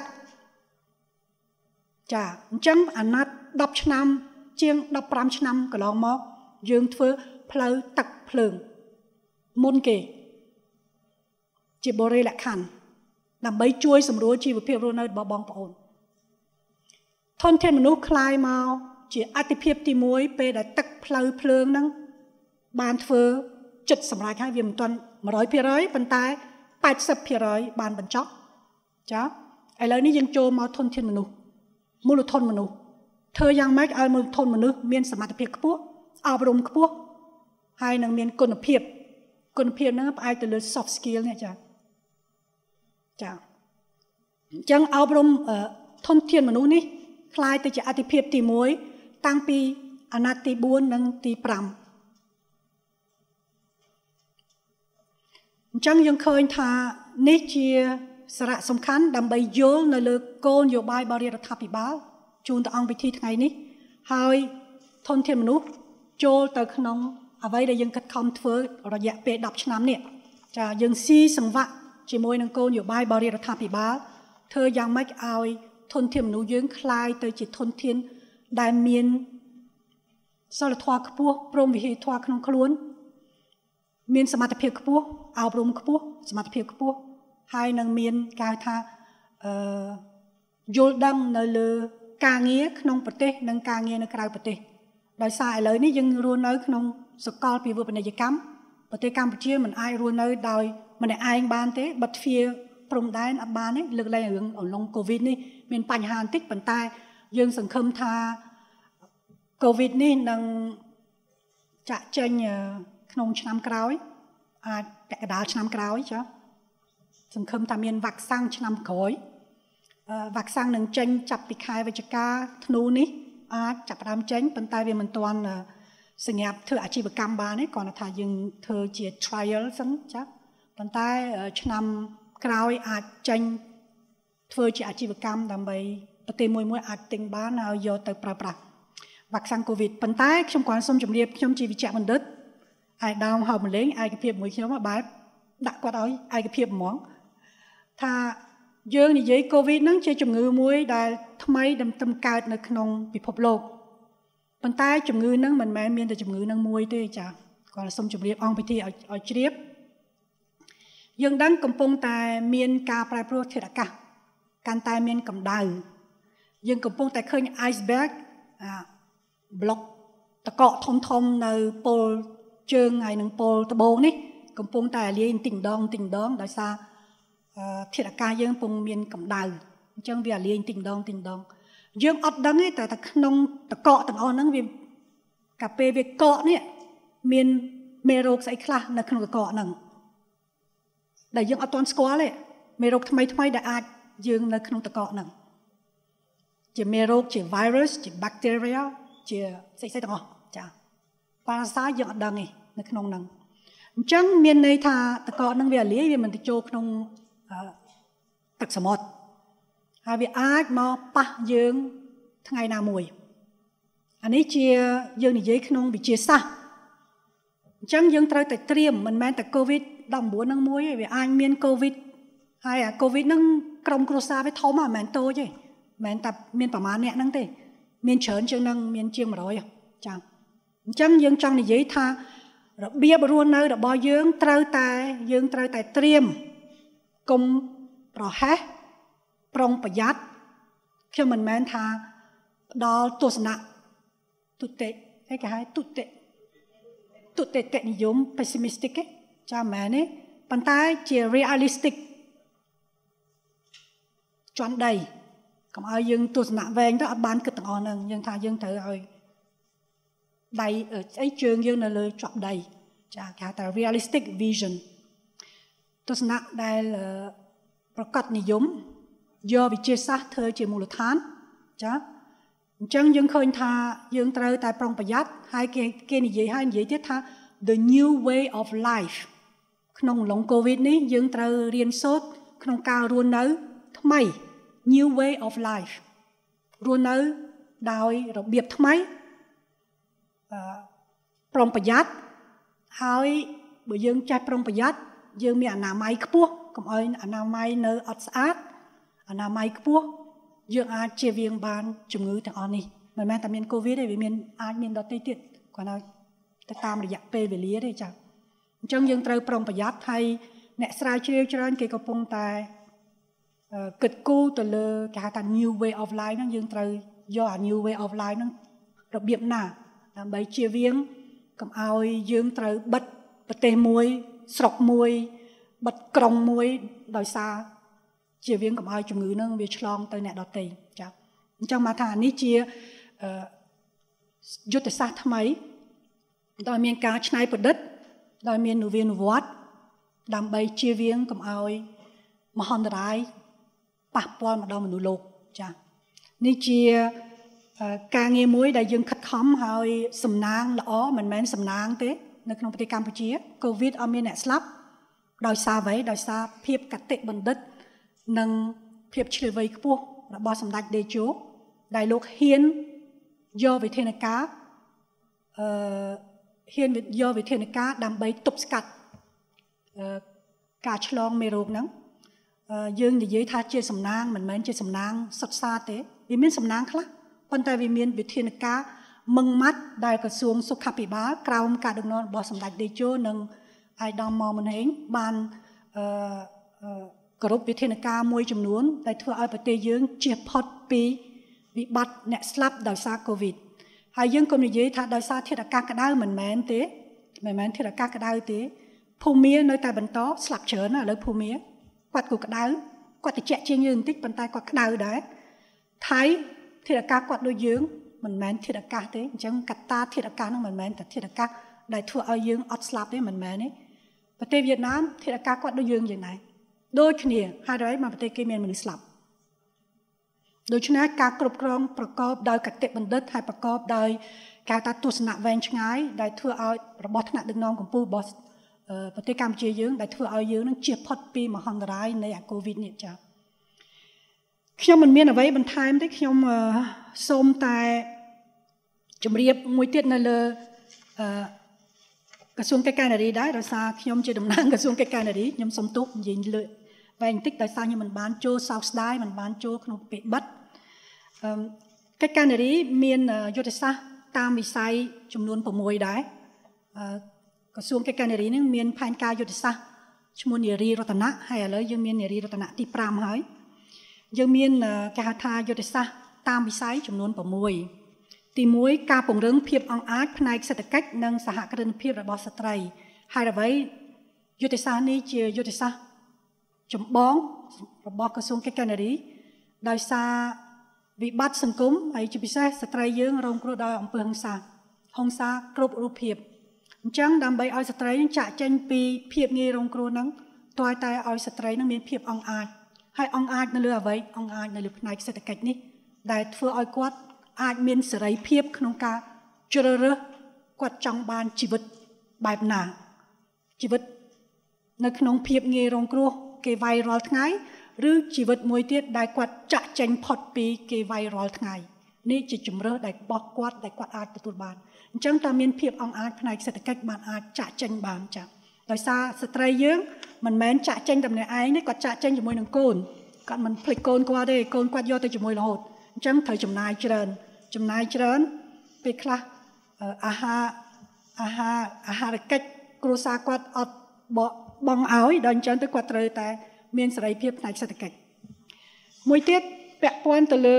ចាអញ្ចឹងអាណត្តិ10ឆ្នាំជាង15ឆ្នាំកន្លងមកយើងធ្វើផ្លូវទឹកភ្លើងមុនគេជាបរិយាលក្ខណ្ឌដើម្បីជួយសម្រួលជីវភាពរស់នៅរបស់បងប្អូនធនធានមនុស្សคลายមកជាអតិភិបទី1ពេលដែលទឹកផ្លូវភ្លើងហ្នឹងបានធ្វើចិត្តសម្រាប់ហើយវាមិនទាន់ 100% ប៉ុន្តែ 80% បានបញ្ចប់ចាឥឡូវនេះយើងចូលមកធនធានមនុស្សមូលធនមនុស្សធ្វើយ៉ាងម៉េចឲ្យមូលធនមនុស្សមានសមត្ថភាពខ្ពស់អប់រំខ្ពស់ហើយនឹងមានគុណភាពហ្នឹងផ្អែកទៅលើ soft skill នេះចាចឹងអប់រំធនធានមនុស្សនេះคล้ายទៅជាអតិភិបទី1តាំងពីអាណត្តិទី4និងទី5អញ្ចឹងយើងឃើញថានេះជាសារៈសំខាន់ដើម្បីយល់នៅលើគោលនយោបាយរបស់រដ្ឋាភិបាលជូនទៅអង្គពិធីថ្ងៃនេះហើយធនធានមនុស្សចូលទៅក្នុងអ្វីដែលយើងខិតខំធ្វើរយៈពេល10ឆ្នាំនេះចាយើងស៊ីសង្វាក់ជាមួយនឹងគោលនយោបាយរបស់រដ្ឋាភិបាលធ្វើយ៉ាងម៉េចឲ្យធនធានមនុស្សយើងคล้ายទៅជាធនធានដែលមានសិលធម៌ខ្ពស់ព្រមវិហារធម៌ក្នុងខ្លួនមានសមត្ថភាពខ្ពស់អប់រំខ្ពស់សមត្ថភាពខ្ពស់ហើយនឹងមានគេហៅថាយល់ដឹងនៅលើការងារក្នុងប្រទេសនិងការងារនៅក្រៅប្រទេសដោយសារឥឡូវនេះយើងរស់នៅក្នុងសកលពិភពពាណិជ្ជកម្មប្រទេសកម្ពុជាមិនអាចរស់នៅដោយម្នាក់ឯងបានទេបិទទ្វារព្រំដែនអត់បានទេលើកលែងរឿងអំឡុងកូវីដនេះមានបញ្ហាបន្តិចប៉ុន្តែយើងសង្ឃឹមថាកូវីដនេះនឹងចាក់ចេញក្នុងឆ្នាំក្រោយអាចពាក់កណ្ដាលឆ្នាំក្រោយចាសង្ឃឹមថាមានវ៉ាក់សាំងឆ្នាំក្រោយវ៉ាក់សាំងនឹងចេញចាប់ពីខែវិច្ឆិកាធ្នូនេះអាចចាប់ផ្ដើមចេញប៉ុន្តែវាមិនទាន់សម្រាប់ធ្វើអាជីវកម្មបានទេគ្រាន់តែថាយើងធ្វើជា trial សិនចាប៉ុន្តែឆ្នាំក្រោយអាចចេញធ្វើជាអាជីវកម្មដើម្បីប្រទេសមួយអាចទិញបានហើយយកទៅប្រើប្រាស់វ៉ាក់សាំងកូវីដប៉ុន្តែខ្ញុំគ្រាន់សូមជម្រាបខ្ញុំជាវិជ្ជបណ្ឌិតអាយដាមហៅម្លេងឯកភាពមួយខ្ញុំបែបដាក់គាត់ឲ្យឯកភាពហ្មងថាយើងនិយាយកូវីដហ្នឹងជាជំងឺមួយដែលថ្មីដំណើរកើតនៅក្នុងពិភពលោកប៉ុន្តែជំងឺហ្នឹងមិនមែនមានតែជំងឺហ្នឹងមួយទេចាគាត់សូមជម្រាបអង្គពិធីឲ្យជ្រាបយើងដឹងកំពុងតែមានការប្រែប្រួលធាតុអាកាសកាន់តែមានកម្ដៅយើងកំពុងតែឃើញ iceberg ប្លុកតកកធំនៅពលជើងហើយនឹងពលត្បូងនេះកំពុងតែលាយទិញដងដោយសារធាតុអាកាសយើងកំពុងមានកម្ដៅអញ្ចឹងវាលាយទិញដងយើងអត់ដឹងទេតែក្នុងតកកទាំងអស់ហ្នឹងវាកាពេលវាកកនេះមានមេរោគស្អីខ្លះនៅក្នុងតកកហ្នឹងដែលយើងអត់ទាន់ស្គាល់ទេមេរោគថ្មីដែលអាចយើងនៅក្នុងតកកហ្នឹងជាមេរោគជា virus ជា bacteria ជាស្អីទាំងអស់ចាប៉ារ៉ាសាយើងអត់ដឹងទេនៅក្នុងហ្នឹងអញ្ចឹងមានន័យថាតកកហ្នឹងវាលាយវាមិនទៅចូលក្នុងទឹកសមុទ្រហើយវាអាចមកប៉ះយើងថ្ងៃណាមួយអានេះជាយើងនិយាយក្នុងវិទ្យាសាស្ត្រអញ្ចឹងយើងត្រូវតែត្រៀមមិនមែនតែ COVID-19 ហ្នឹងមួយទេវាអាចមានកូវីដហើយអាកូវីដហ្នឹងក្រុមគ្រួសារវាធំមិនមែនតូចទេមិនមែនតែមានប្រមាណអ្នកហ្នឹងទេមានច្រើនជាងហ្នឹងមានជាង100ចា៎អញ្ចឹងយើងចង់និយាយថារបៀបរស់នៅរបស់យើងត្រូវតែត្រៀមកុំប្រហែសប្រុងប្រយ័ត្នខ្ញុំមិនមែនថាផ្ដល់ទស្សនៈទុតិអីគេហៅទុតិនិយម pessimistic ទេចាមែនទេប៉ុន្តែជា realistic ជន់ដីកុំឲ្យយើងទស្សនៈវែងទៅអត់បានគិតទាំងអស់ហ្នឹងយើងថាយើងត្រូវឲ្យដៃអីជើងយើងនៅលើជាប់ដីចាគេហៅថា realistic vision ទស្សនៈដែលប្រកបនិយមយកវិទ្យាសាស្ត្រធ្វើជាមូលដ្ឋានចាអញ្ចឹងយើងឃើញថាយើងត្រូវតែប្រុងប្រយ័ត្នហើយគេនិយាយទៀតថា the new way of life ក្នុងឡុងកូវីដនេះយើងត្រូវរៀនសូត្រក្នុងការរស់នៅថ្មី new way of life រស់នៅដោយរបៀបថ្មីប្រុងប្រយ័ត្នហើយបើយើងចេះប្រុងប្រយ័ត្នយើងមានអនាម័យខ្ពស់កុំឲ្យអនាម័យនៅអត់ស្អាតអនាម័យខ្ពស់យើងអាចជៀសវាងបានជំងឺទាំងអស់នេះមិនមែនតែមានកូវីដទេវាមានអាចមានដទៃទៀតគាត់ឲ្យទៅតាមរយៈពេលវេលាទេចា៎អញ្ចឹងយើងត្រូវប្រុងប្រយ័ត្នហើយអ្នកស្រាវជ្រាវច្រើនគេកំពុងតែគិតគូរទៅលើគេហៅថា new way of life ហ្នឹងយើងត្រូវយកអា new way of life ហ្នឹងរបៀបណាដើម្បីជៀសវាងកុំឲ្យយើងត្រូវបិទប្រទេសមួយស្រុកមួយបិទក្រុងមួយដោយសារជៀសវាងកុំឲ្យជំងឺហ្នឹងវាឆ្លងទៅអ្នកដទៃចា៎អញ្ចឹងមកថានេះជាយុទ្ធសាស្ត្រថ្មីដោយមានការច្នៃប្រឌិតដោយមាននវានុវត្តន៍ដើម្បីជៀសវាងកុំឲ្យមហន្តរាយប៉ះពាល់មកដល់មនុស្សលោកចានេះជាការងារមួយដែលយើងខិតខំហើយសំណាងល្អមិនមែនសំណាងទេនៅក្នុងប្រទេសកម្ពុជាកូវីដអត់មានអ្នកស្លាប់ដោយសារអ្វីដោយសារភាពកតិបណ្ឌិតនិងភាពឆ្លៀវវៃខ្ពស់របស់សម្ដេចតេជោដែលលោកហ៊ានយកវិធានការដើម្បីទប់ស្កាត់ការឆ្លងមេរោគហ្នឹងយើងនិយាយថាជាសំណាងមិនមែនជាសំណាងសិក្សាទេវាមានសំណាងខ្លះប៉ុន្តែវាមានវិធានការមឹងម៉ាត់ដែលក្រសួងសុខាភិបាលក្រោមការដឹកនាំរបស់សម្ដេចតេជោនិងអាយដាមម៉មុនហេងបានគោរពវិធានការមួយចំនួនដែលធ្វើឲ្យប្រទេសយើងជៀសផុតពីវិបត្តិអ្នកស្លាប់ដោយសារកូវីដហើយយើងកុំនិយាយថាដោយសារធាតុអាកាសក្តៅមិនមែនធាតុអាកាសក្តៅទេភូមានៅតែបន្តស្លាប់ច្រើនណាឥឡូវភូមាគាត់ក៏ក្តៅគាត់ត្រជាក់ជាងយើងបន្តិចប៉ុន្តែគាត់ក្តៅដែរថៃធាតុអាកាសគាត់ដូចយើងមិនមែនធាតុអាកាសទេអញ្ចឹងកត្តាធាតុអាកាសហ្នឹងមិនមែនតែធាតុអាកាសដែលធ្វើឲ្យយើងអត់ស្លាប់ទេមិនមែនទេប្រទេសវៀតណាមធាតុអាកាសគាត់ដូចយើងយ៉ាងដែរដូចគ្នាហើយដល់មកប្រទេសគេមានមនុស្សស្លាប់ដូច្នេះការគ្រប់គ្រងប្រកបដោយកតិបណ្ឌិតហើយប្រកបដោយការតាទស្សនៈវែងឆ្ងាយដែលធ្វើឲ្យរបស់ថ្នាក់ដឹកនាំកម្ពុជារបស់ប្រទេសកម្ពុជាយើងដែលធ្វើឲ្យយើងនឹងជៀសផុតពីមហន្តរាយនៃអាកូវីដនេះចា៎ខ្ញុំមិនមានអ្វីបន្ថែមទេខ្ញុំសូមតែជម្រាបមួយទៀតនៅលើក្រសួងកិច្ចការនារីដែរដោយសារខ្ញុំជាតំណាងក្រសួងកិច្ចការនារីខ្ញុំសូមទោសនិយាយលើវែងបន្តិចដោយសារខ្ញុំមិនបានចូលសោកស្ដាយមិនបានចូលក្នុងពេលបិទកិច្ចការនារីមានយុទ្ធសាស្ត្រតាមវិស័យចំនួន6ដែរក្រសួងកិច្ចការនារីនឹងមានផែនការយុទ្ធសាស្ត្រឈ្មោះនារីរតនៈហើយឥឡូវយើងមាននារីរតនៈទី5ហើយយើងមានគេហៅថាយុទ្ធសាស្ត្រតាមវិស័យចំនួន6ទី1ការពង្រឹងភាពអង់អាចផ្នែកសេដ្ឋកិច្ចនិងសហគ្រិនភាពរបស់ស្ត្រីហើយអ្វីយុទ្ធសាស្ត្រនេះជាយុទ្ធសាស្ត្រចម្បងរបស់ក្រសួងកិច្ចការនារីដោយសារវិបត្តិសង្គមហើយជាពិសេសស្ត្រីយើងរងគ្រោះដោយអំពើហិង្សាគ្រប់រូបភាពអញ្ចឹងដើម្បីឲ្យស្ត្រីចាក់ចេញពីភាពងាយរងគ្រោះហ្នឹងតើតែឲ្យស្ត្រីនឹងមានភាពអង់អាចហើយអង់អាចនៅលើអ្វីអង់អាចនៅលើផ្នែកសេដ្ឋកិច្ចនេះដែលធ្វើឲ្យគាត់អាចមានសេរីភាពក្នុងការជ្រើសរើសគាត់ចង់បានជីវិតបែបណាជីវិតនៅក្នុងភាពងាយរងគ្រោះគេវាយរាល់ថ្ងៃឬជីវិតមួយទៀតដែលគាត់ចាក់ចេញផុតពីគេវាយរាល់ថ្ងៃនេះជាជំរើសដែលរបស់គាត់ដែលគាត់អាចទទួលបានអញ្ចឹងតើមានភាពអង់អាចផ្នែកសេដ្ឋកិច្ចបានអាចចាក់ចេញបានចា៎ដោយសារស្ត្រីយើងមិនមែនចាក់ចេញតែម្នាក់ឯងទេគាត់ចាក់ចេញជាមួយនឹងកូនគាត់មិនភ្លេចកូនគាត់ទេកូនគាត់យកទៅជាមួយរហូតអញ្ចឹងត្រូវចំណាយច្រើនពេលខ្លះអាហារកិច្ចគ្រួសារគាត់អត់បងឲ្យដល់អញ្ចឹងទៅគាត់ត្រូវតែមានសេរីភាពផ្នែកសេដ្ឋកិច្ចមួយទៀតពាក់ព័ន្ធទៅលើ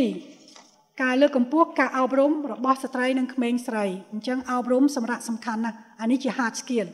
2ការលើកកម្ពស់ការអប់រំរបស់ស្ត្រីនិងក្មេងស្រីអញ្ចឹងអប់រំសម្រាប់សំខាន់ណាស់អានេះជា hard skill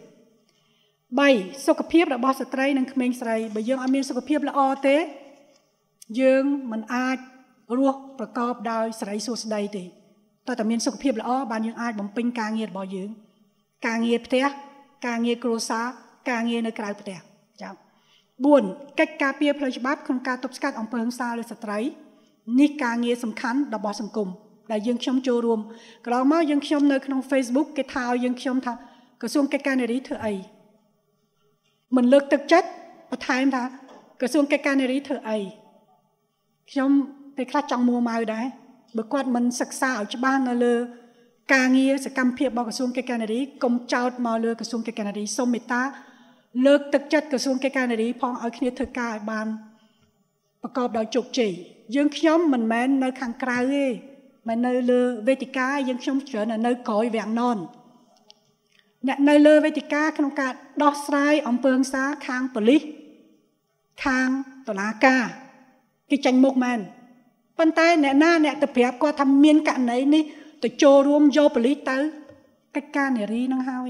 3សុខភាពរបស់ស្ត្រីនិងក្មេងស្រីបើយើងអត់មានសុខភាពល្អទេយើងមិនអាចរស់ប្រកបដោយសេរីសួស្តីទេតែមានសុខភាពល្អបានយើងអាចបំពេញការងាររបស់យើងការងារផ្ទះការងារគ្រួសារការងារនៅក្រៅផ្ទះចា៎4កិច្ចការពារផ្លូវច្បាប់ក្នុងការទប់ស្កាត់អំពើហិង្សាលើស្ត្រីនេះការងារសំខាន់របស់សង្គមដែលយើងខ្ញុំចូលរួមកន្លងមកយើងខ្ញុំនៅក្នុង Facebook គេថាឲ្យយើងខ្ញុំថាក្រសួងកិច្ចការនារីធ្វើអីមិនលើកទឹកចិត្តបន្ថែមថាក្រសួងកិច្ចការនារីធ្វើអីខ្ញុំពេលខ្លះចង់មួម៉ៅដែរបើគាត់មិនសិក្សាឲ្យច្បាស់នៅលើការងារសកម្មភាពរបស់ក្រសួងកិច្ចការនារីកុំចោទមកលើក្រសួងកិច្ចការនារីសូមមេត្តាលើកទឹកចិត្តក្រសួងកិច្ចការនារីផងឲ្យគ្នាធ្វើការឲ្យបានប្រកបដោយជោគជ័យយើងខ្ញុំមិនមែននៅខាងក្រៅទេមិននៅលើវេទិកាយើងខ្ញុំច្រើននៅក្រោយវាំងននអ្នកនៅលើវេទិកាក្នុងការដោះស្រាយអំពើហិង្សាខាងប៉ូលីសខាងតុលាការគេចាញ់មុខមែនប៉ុន្តែអ្នកទៅប្រាប់គាត់ថាមានករណីនេះទៅចូលរួមយកប៉ូលីសទៅកិច្ចការនារីនឹងហើយ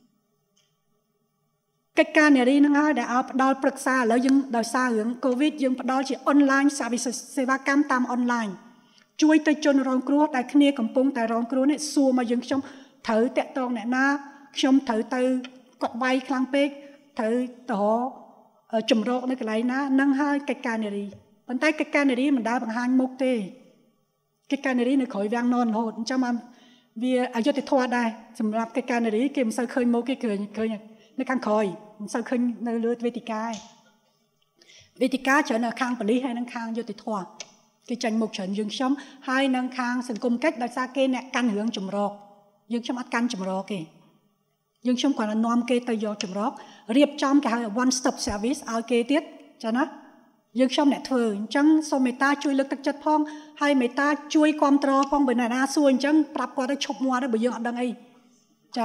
កិច្ចការនារីនឹងហើយដែលឲ្យផ្ដល់ប្រឹក្សាឥឡូវយើងដោយសាររឿងកូវីដយើងផ្ដល់ជា online service សេវាកម្មតាម online ជួយទៅជនរងគ្រោះដែលគ្នាកំពុងតែរងគ្រោះនេះសួរមកយើងខ្ញុំត្រូវតាក់ទងអ្នកណាខ្ញុំត្រូវទៅគាត់វាយខ្លាំងពេកត្រូវទៅចម្រោកនៅកន្លែងណានឹងហើយកិច្ចការនារីបប៉ុន្តែកិច្ចការនារីមិនដែលបង្ហាញមុខទេកិច្ចការនារីនៅក្រោយវាំងននរហូតអញ្ចឹងបានវាអយុត្តិធម៌ដែរសម្រាប់កិច្ចការនារីគេមិនសូវឃើញមុខគេឃើញនៅខាងក្រោយមិនសូវឃើញនៅលើវេទិកាច្រើននៅខាងប៉ូលីសហើយនិងខាងយុត្តិធម៌គេចាញ់មុខច្រើនយើងខ្ញុំហើយនឹងខាងសង្គមកិច្ចដោយសារគេអ្នកកាន់រឿងចម្រោកយើងខ្ញុំអត់កាន់ចម្រោកគេយើងខ្ញុំគ្រាន់តែនាំគេទៅយកចម្រោករៀបចំគេហៅ one stop service ឲ្យគេទៀតចា៎ណាយើងខ្ញុំអ្នកធ្វើអញ្ចឹងសូមមេត្តាជួយលើកទឹកចិត្តផងហើយមេត្តាជួយគ្រប់គ្រងផងបើណាសួរអញ្ចឹងប្រាប់គាត់ទៅឈប់មាត់ទៅបើយើងអត់ដឹងអីចា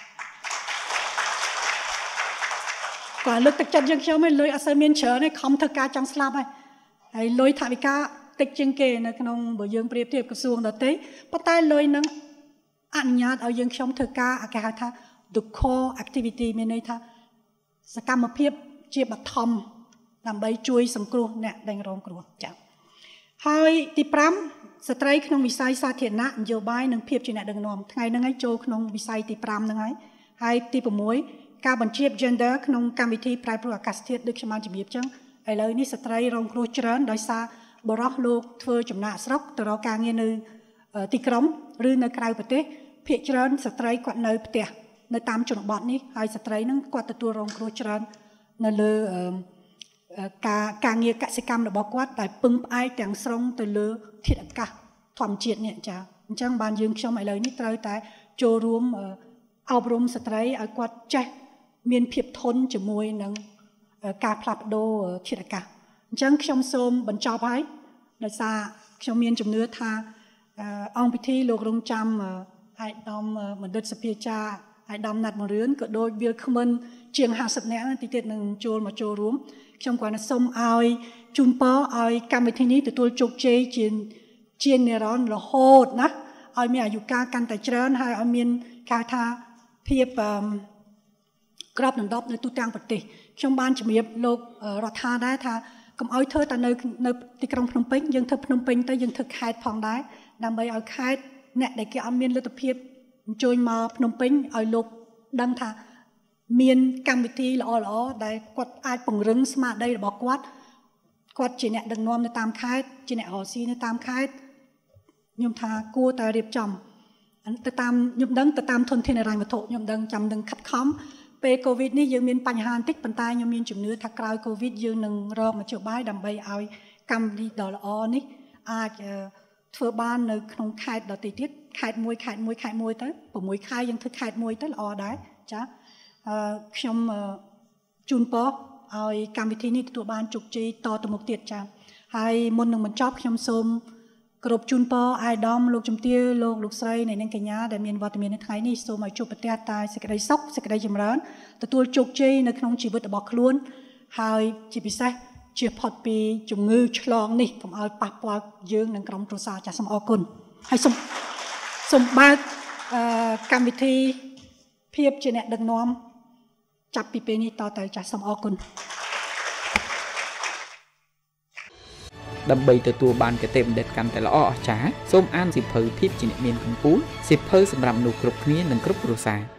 គាត់លើកទឹកចិត្តយើងខ្ញុំឯងលុយអត់សូវមានច្រើនទេខំធ្វើការចង់ស្លាប់ហើយលុយថវិកាតិចជាងគេនៅក្នុងបើយើងប្រៀបធៀបក្រសួងដទៃប៉ុន្តែលុយនឹងអនុញ្ញាតឲ្យយើងខ្ញុំធ្វើការគេហៅថា the core activity មានន័យថាសកម្មភាពជាបឋមដើម្បីជួយសង្គ្រោះអ្នកដែលរងគ្រោះចា៎ហើយទី5ស្ត្រីក្នុងវិស័យសាធារណៈនយោបាយនិងភាពជាអ្នកដឹកនាំថ្ងៃហ្នឹងហើយចូលក្នុងវិស័យទី5ហ្នឹងហើយទី6ការបញ្ជា gender ក្នុងកម្មវិធីប្រែប្រួលអាកាសធាតុដូចខ្ញុំបានជម្រាបចឹងឥឡូវនេះស្ត្រីរងគ្រោះច្រើនដោយសារបរិះលោកធ្វើចំណាក់ស្រុកទៅរកការងារនៅទីក្រុងឬនៅក្រៅប្រទេសភាគច្រើនស្ត្រីគាត់នៅផ្ទះនៅតាមជនបទនេះហើយស្ត្រីហ្នឹងគាត់ទទួលរងគ្រោះច្រើននៅលើការងារកសិកម្មរបស់គាត់ដែលពឹងផ្អែកទាំងស្រុងទៅលើធាតុអាកាសធម្មជាតិនេះចាអញ្ចឹងបានយើងខ្ញុំឥឡូវនេះត្រូវតែចូលរួមអប់រំស្ត្រីឲ្យគាត់ចេះមានភាពធន់ជាមួយនឹងការផ្លាស់ប្ដូរធាតុអាកាសអញ្ចឹងខ្ញុំសូមបញ្ចប់ហើយដោយសារខ្ញុំមានជំនឿថាអង្គពិធីលោករងចាំអាយដាមបណ្ឌិតសភាចាអាយដាមណាត់មរឿនក៏ដូចវាលក្មិនជាង50នាក់ទីទៀតនឹងចូលរួមខ្ញុំគ្រាន់តែសូមឲ្យជូនពរឲ្យកម្មវិធីនេះទទួលជោគជ័យជានិរន្តរ៍រហូតណាឲ្យមានអាយុកាលកាន់តែច្រើនហើយឲ្យមានការថាភាពក្របដណ្ដប់នៅទូទាំងប្រទេសខ្ញុំបានជំរាបលោករដ្ឋាដែរថាកុំឲ្យធ្វើតែនៅទីក្រុងភ្នំពេញយើងធ្វើភ្នំពេញទៅយើងធ្វើខេត្តផងដែរដើម្បីឲ្យខេត្តអ្នកដែលគេអត់មានលទ្ធភាពអញ្ជើញមកភ្នំពេញឲ្យលោកដឹងថាមានកម្មវិធីល្អដែលគាត់អាចពង្រឹងស្មារតីរបស់គាត់ជាអ្នកដឹកនាំនៅតាមខេត្តជាអ្នករកស៊ីនៅតាមខេត្តខ្ញុំថាគួរតែរៀបចំទៅតាមខ្ញុំដឹងទៅតាមធនធានហិរញ្ញវត្ថុខ្ញុំដឹងចាំនឹងខិតខំពេលកូវីដនេះយើងមានបញ្ហាបន្តិចប៉ុន្តែខ្ញុំមានជំនឿថាក្រោយកូវីដយើងនឹងរកមធ្យោបាយដើម្បីឲ្យកម្មវិធីដ៏ល្អនេះអាចធ្វើបាននៅក្នុងខេត្តដទៃទៀតខេត្តមួយទៅ6ខែយើងធ្វើខេត្តមួយទៅល្អដែរចាខ្ញុំជូនពរឲ្យកម្មវិធីនេះទទួលបានជោគជ័យតទៅមុខទៀតចាហើយមុននឹងបញ្ចប់ខ្ញុំសូមគោរពជូនពរអាយដាមលោកជំទាវលោកស្រីនៃនាងកញ្ញាដែលមានវត្តមាននៅថ្ងៃនេះសូមឲ្យជួបប្រទះតែសេចក្តីសុខសេចក្តីចម្រើនទទួលជោគជ័យនៅក្នុងជីវិតរបស់ខ្លួនហើយជាពិសេសជៀសផុតពីជំងឺឆ្លងនេះកុំឲ្យប៉ះពាល់យើងនិងក្រុមគ្រួសារចាស់សូមអរគុណហើយសូមបើកកម្មវិធីភាពជាអ្នកដឹកនាំចាប់ពីពេលនេះតទៅចាស់សូមអរគុណដើម្បីទទួលបានគតិបណ្ឌិតកាន់តែល្អអស្ចារ្យសូមអានសៀវភៅភាពជាអ្នកមានកម្ពុជាសៀវភៅសម្រាប់មនុស្សគ្រប់គ្នានិងគ្រប់គ្រួសារ